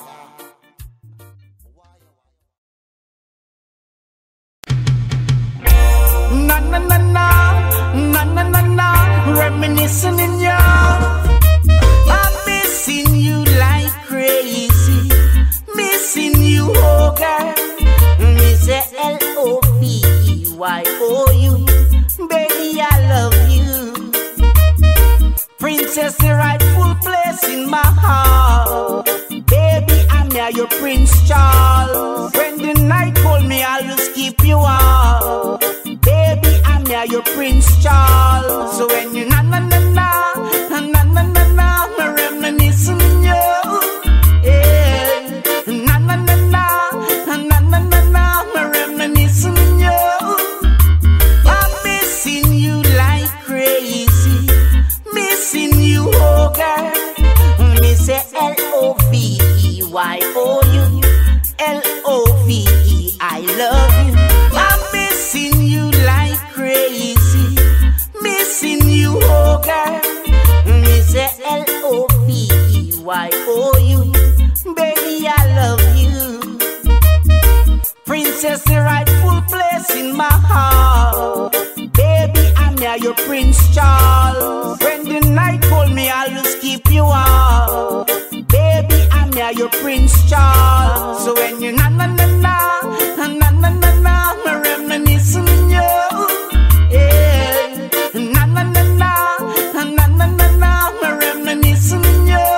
Na na na na, na na na na, reminiscing in ya. I'm missing you like crazy, missing you, oh girl. Me say L O V E Y O U, baby I love you. Princess, the rightful place in my heart. Baby, I'm here, your Prince Charles. When the night call me, I'll just keep you out. Baby, I'm here, your Prince Charles. So when you na na na na, na na na na, me reminiscing you. Yeah, na na na na, na na na na, me reminiscing you. I'm missing you like crazy, missing you, oh girl. Me say L O V E Y O U, L O V E, I love you. I'm missing you like crazy, missing you, oh girl. Me say L O V E Y O U, baby I love you. Princess, the rightful place in my heart. Baby, I'm here, your Prince Charles. When the night call me, I'll just keep you out. Baby, I'm here, your Prince Charles. So when you na na na na, na na na na, me reminiscing you. Yeah, na na na na, na na na na, me reminiscing you.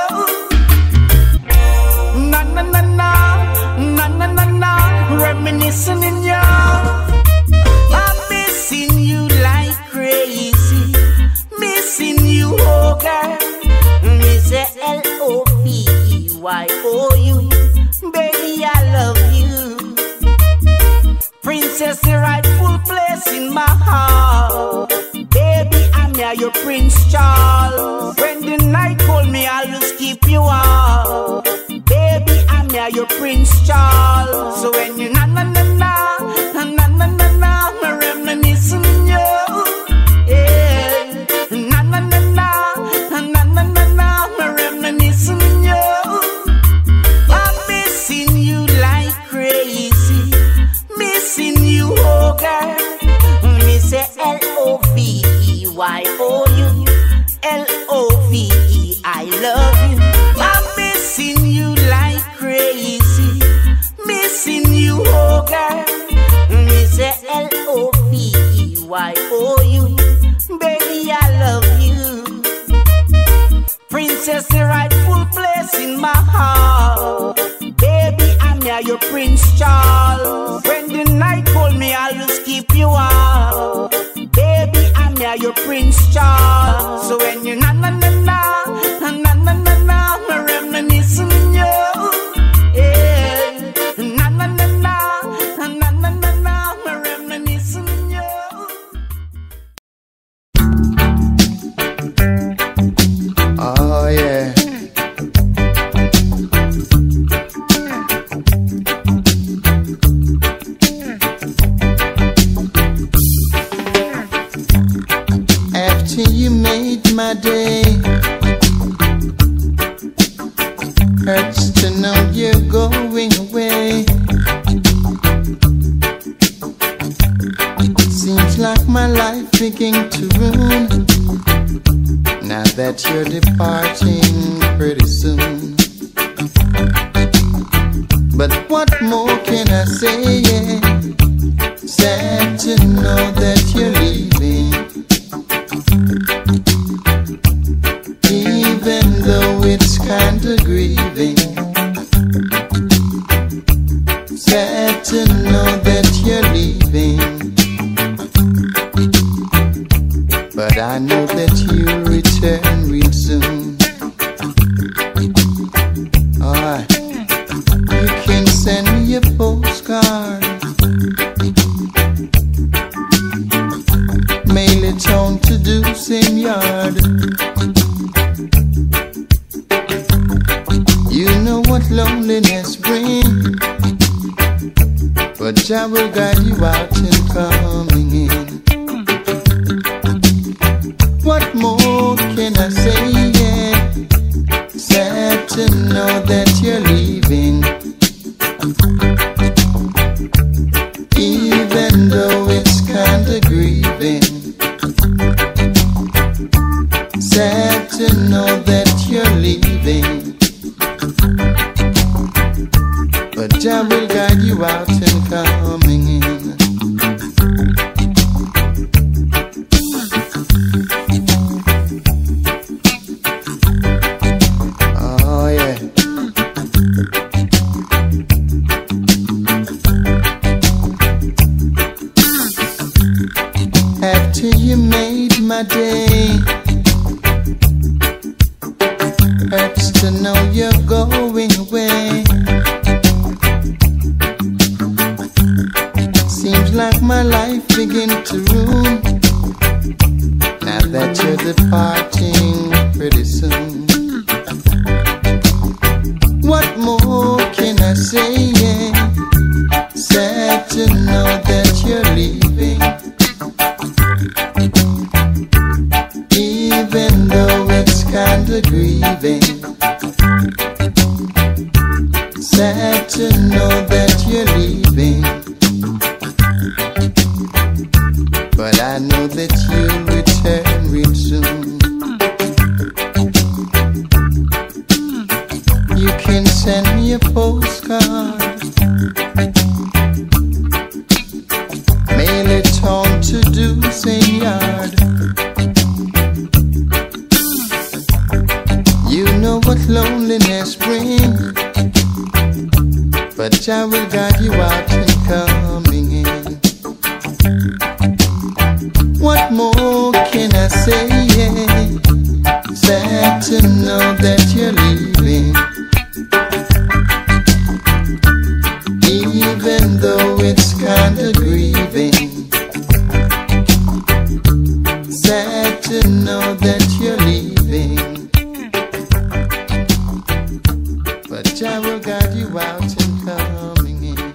Na na na na, na na na na, reminiscing in you. I'm missing you like crazy, missing you, oh girl. Me say L O V E Y O U, baby I love you. Princess, the rightful place in my heart. Baby, I'm here, your Prince Charles. When the night call me, I'll just keep you out. Baby, I'm here, your Prince Charles. So when you na na na na, na na na na, me reminiscing you. Yeah, na na na na, na na na na, me reminiscing you. I'm missing you like crazy, missing you, oh girl. Me say L O V E Y O in my heart. Baby, I'm here, your Prince Charles. When the night cold, me always keep you out. Baby, I'm here, your Prince Charles. So when you na na na na na na na na na, me reminiscing you. Yeah, na na na na na na na na na, me reminiscing you. Oh yeah. After you made my day, hurts to know you're going away. Seems like my life begin to ruin now that you're departing pretty soon. But what more can I say? Yeah. Sad to know that you're leaving, even though it's kinda grieving. Sad to know that you're leaving, but I know that you'll return real soon. Alright, you can send me a postcard, mail it on to do same yard. You know what loneliness brings, but I will guide you out and coming in. What more can I say? Yeah. Sad to know that you're leaving, even though it's kinda grieving. Sad to know that you're leaving, but I will guide you out and coming in. Oh yeah. After you made my day, hurts to know you're going away. Seems like my life begin to ruin now that you're departing pretty soon. What more can I say? Yeah. Sad to know that you're leaving, even though it's kinda grieving. Sad to know that you're leaving, but I know that you'll return real soon. You can send me a postcard, mail it on to do same yard. You know what loneliness brings, but I will guide you out and coming in. What more can I say? Yeah. Sad to know that you're leaving, even though it's kinda grieving. Sad to know that you're leaving, but I will guide you out and coming in.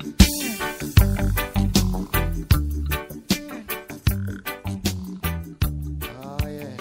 Oh yeah.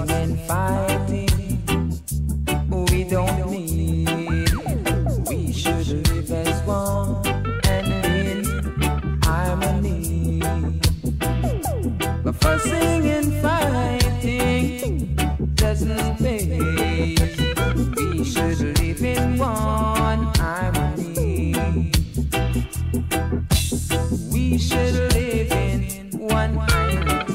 fussing and fighting we don't need. We should live as one and in harmony. But fussing and fighting doesn't pay. We should live in one harmony. We should live in one harmony.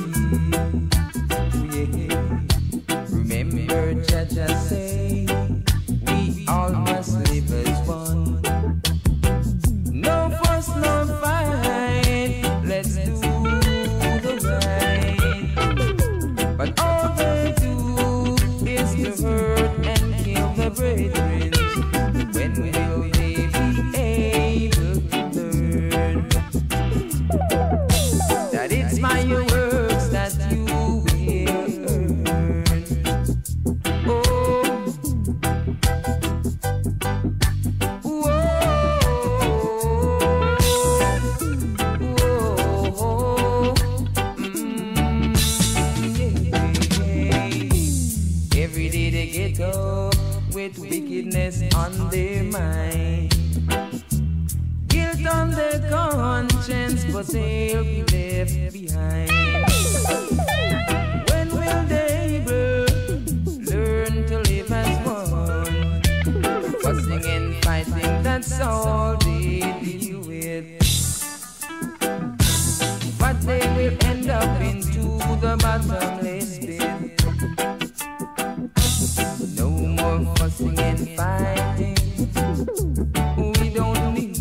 Yeah. Remember, Jaja say we all must live as one. No fuss, no fight. Let's do the right. But all they do is to hurt and kill the brethren. When will they be able to learn that it's by your works that you will earn? Oh, whoa, whoa, mm, yeah. Every day they get up with wickedness on their mind, guilt on their conscience, but they'll be left behind. When will they learn to live as one? Fussing and fighting, that's all they deal with. But they will end up into the bottomless pit. No more fussing and fighting. We don't need.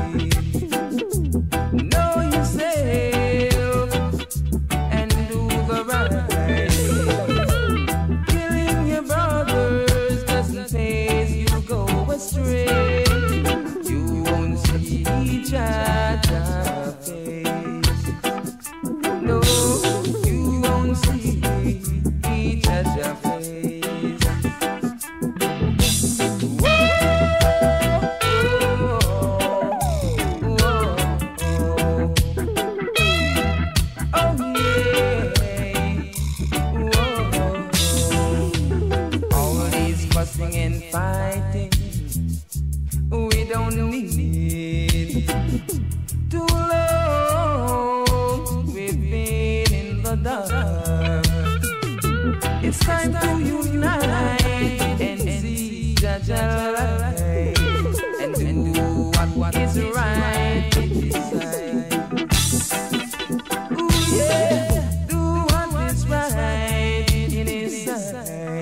Know yourself and do the right. Killing your brothers doesn't pay. You go astray. You won't see each other's face. No, you won't see each other's face. Fussing and fighting, we don't need. Too long we've been in the dark. It's time to unite and see Jaja light and do what is right in His sight. Ooh yeah, do what is right in His sight.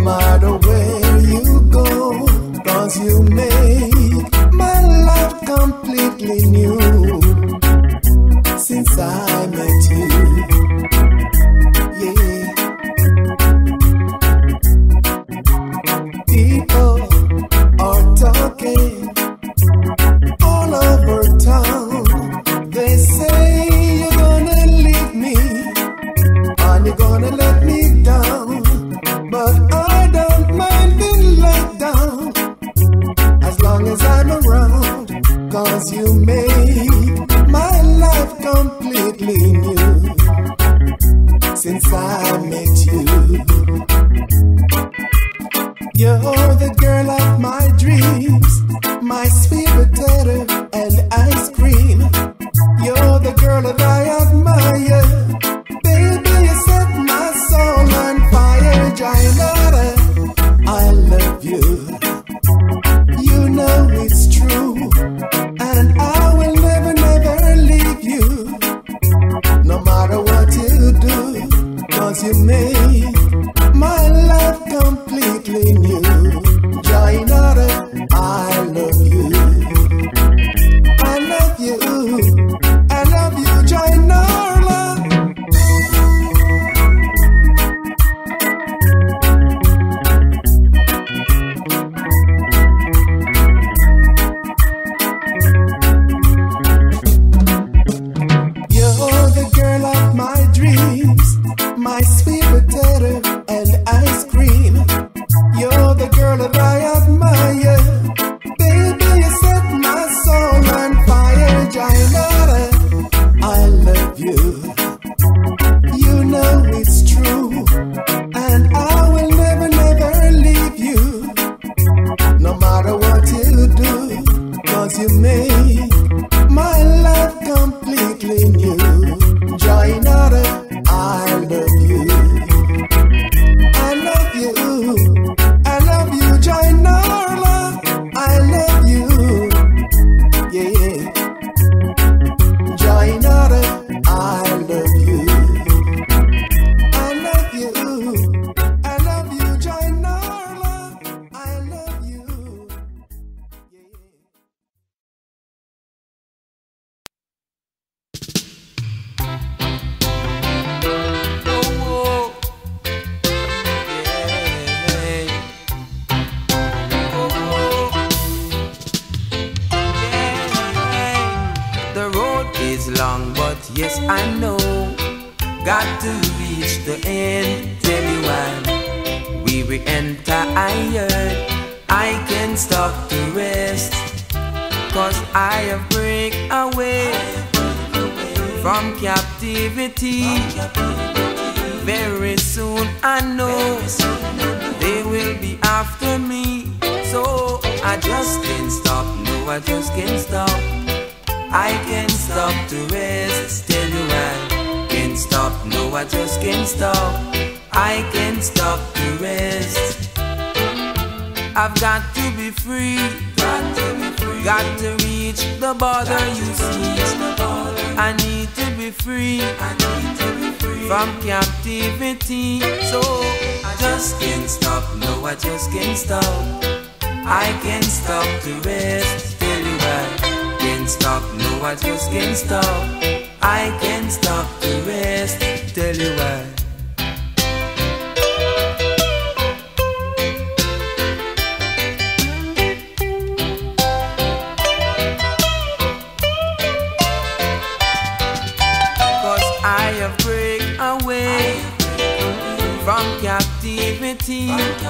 matter where you go, 'cause you make my life completely new since I met you. Yeah. People are talking all over town. They say you're gonna leave me and you're gonna let me down, but I don't mind being let down as long as I'm around, 'cause you make my life completely new since I met you. You're the girl of my dreams, my sweet potato and ice cream. You're the girl that I admire. Baby, you set my soul on fire. Jainara, I love you. You know it's true, and I will never, never leave you, no matter what you do, 'cause you make my life completely new. Jainara, I love you. I love you. I love you, Jainara. You're the girl of my dreams, my sweet potato and ice cream. You're the girl that I admire. Baby, you set my soul on fire. Jainara, I love you. You know it's true, and I will never, never leave you, no matter what you do, 'cause you make my life completely new. Jainara, I love you. I love you. I love you, Jainara. I love you. Yeah. Jainara, I love you. I love you. I love you, Jainara. I love you. The road is long, but yes, I know. Got to reach the end. Tell you why. We will enter iron. I can't stop to rest, 'cause I have break away from captivity. Very soon I know they will be after me. So I just can't stop. No, I just can't stop. I can't stop to rest. Tell you why. Can't stop. No, I just can't stop. I can't stop to rest. I've got to be free. Got to be free. Got to reach the border. You see, I need to be free. I need to be free from captivity. So I just can't stop. No, I just can't stop. I can't stop to rest. Tell you why. Can't stop. No, I just can't stop. I can't stop to rest. Tell you why. From captivity,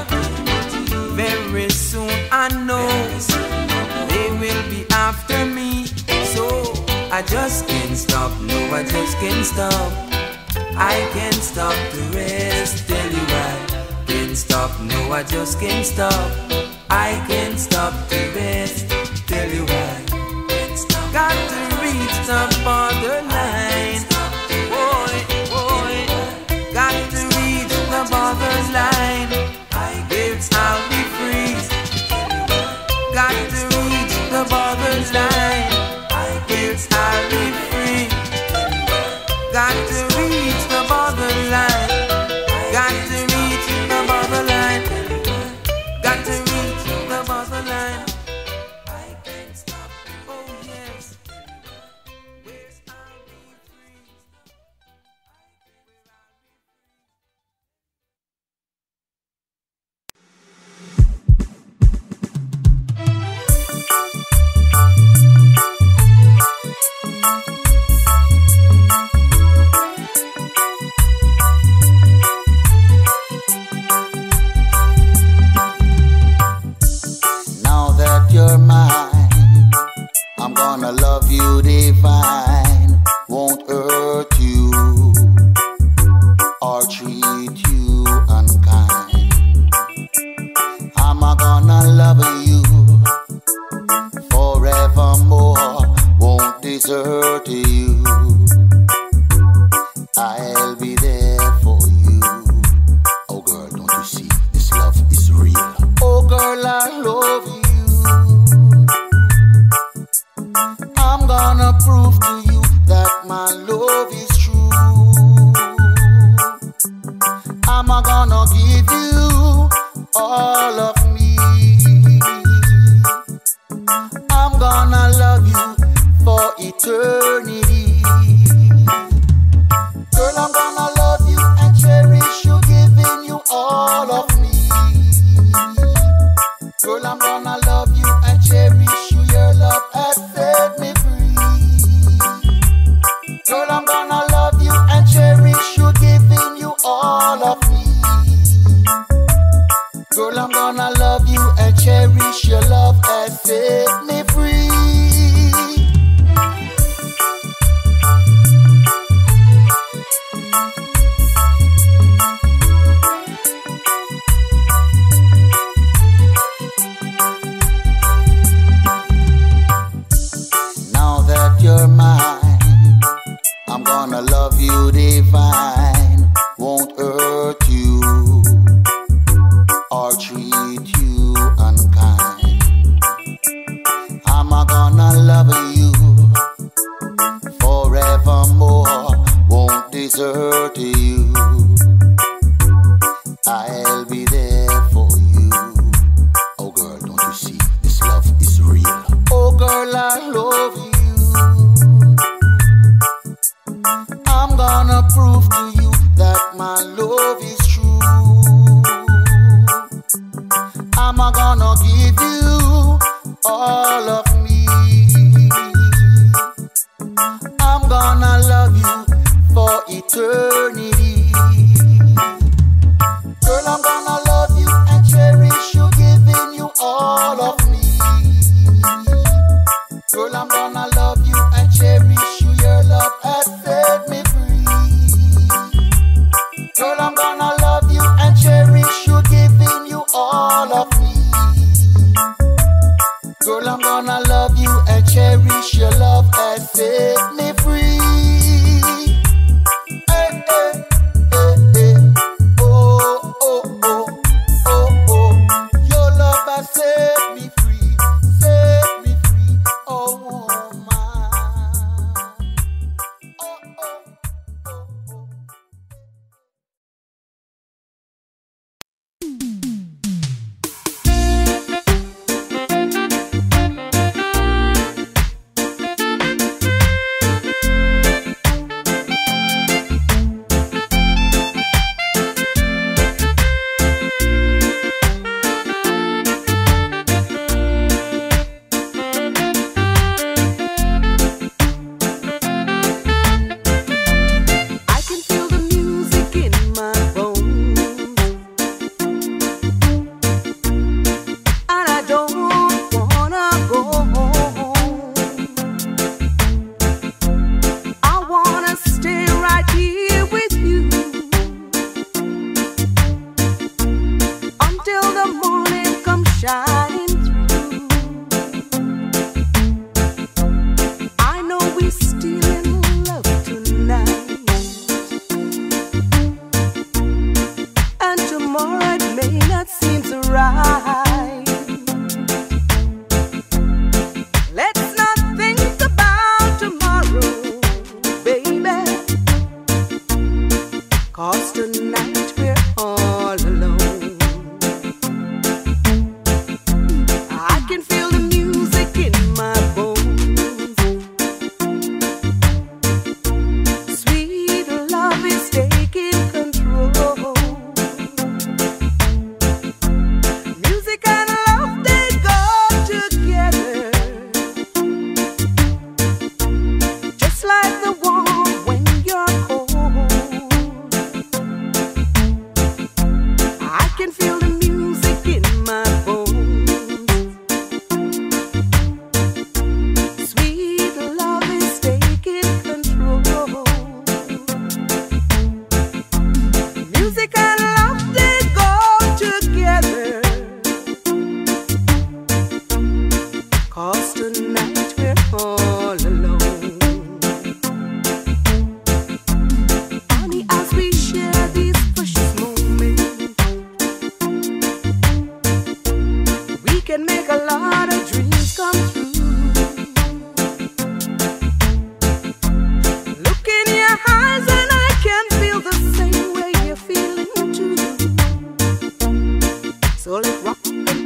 very soon I know they will be after me. So I just can't stop. No, I just can't stop. I can't stop to rest. Tell you why. Can't stop. No, I just can't stop. I can't stop to rest. Tell you why. Got to reach the borderline. Boy, boy. Got to reach the borderline. It's I'll be free. Got to reach the borderline. It's I'll be free. Got to reach the borderline. Got to reach the borderline. I'm gonna love you forevermore, won't desert you. I'll be there for you. Oh girl, don't you see, this love is real. Oh girl, I love you. I'm gonna prove to you that my love is true. I'm gonna give you all of me. I'm gonna love you for eternity. Girl, I'm gonna love you and cherish you, giving you all of me. Girl, I'm gonna love you and cherish you, your love has set me free. Girl, I'm gonna love you and cherish you, giving you all of me. Girl, I'm gonna love you and cherish your love has set me free. Now that you're mine, I'm gonna love you divine. Won't hurt you or treat you unkind. I'm gonna love you forevermore, won't desert you. I'll be there for you. Oh girl, don't you see, this love is real. Oh girl, I love you. I'm gonna prove to you that my love is true. I'm gonna give you all of me. I'm gonna love you for eternity. Girl, I'm gonna love you and cherish you, giving you all of me. Girl, I'm gonna love you and cherish you, your love has set me free. Girl, I'm gonna love you and cherish you, giving you all of me. Girl, I'm gonna love you and cherish your love has set me free. Hey, hey, hey, hey. Oh, oh, oh, oh, oh. Your love has set me free, set me free. Oh, woman. Oh, oh, oh, oh. Tonight we're all alone. rock,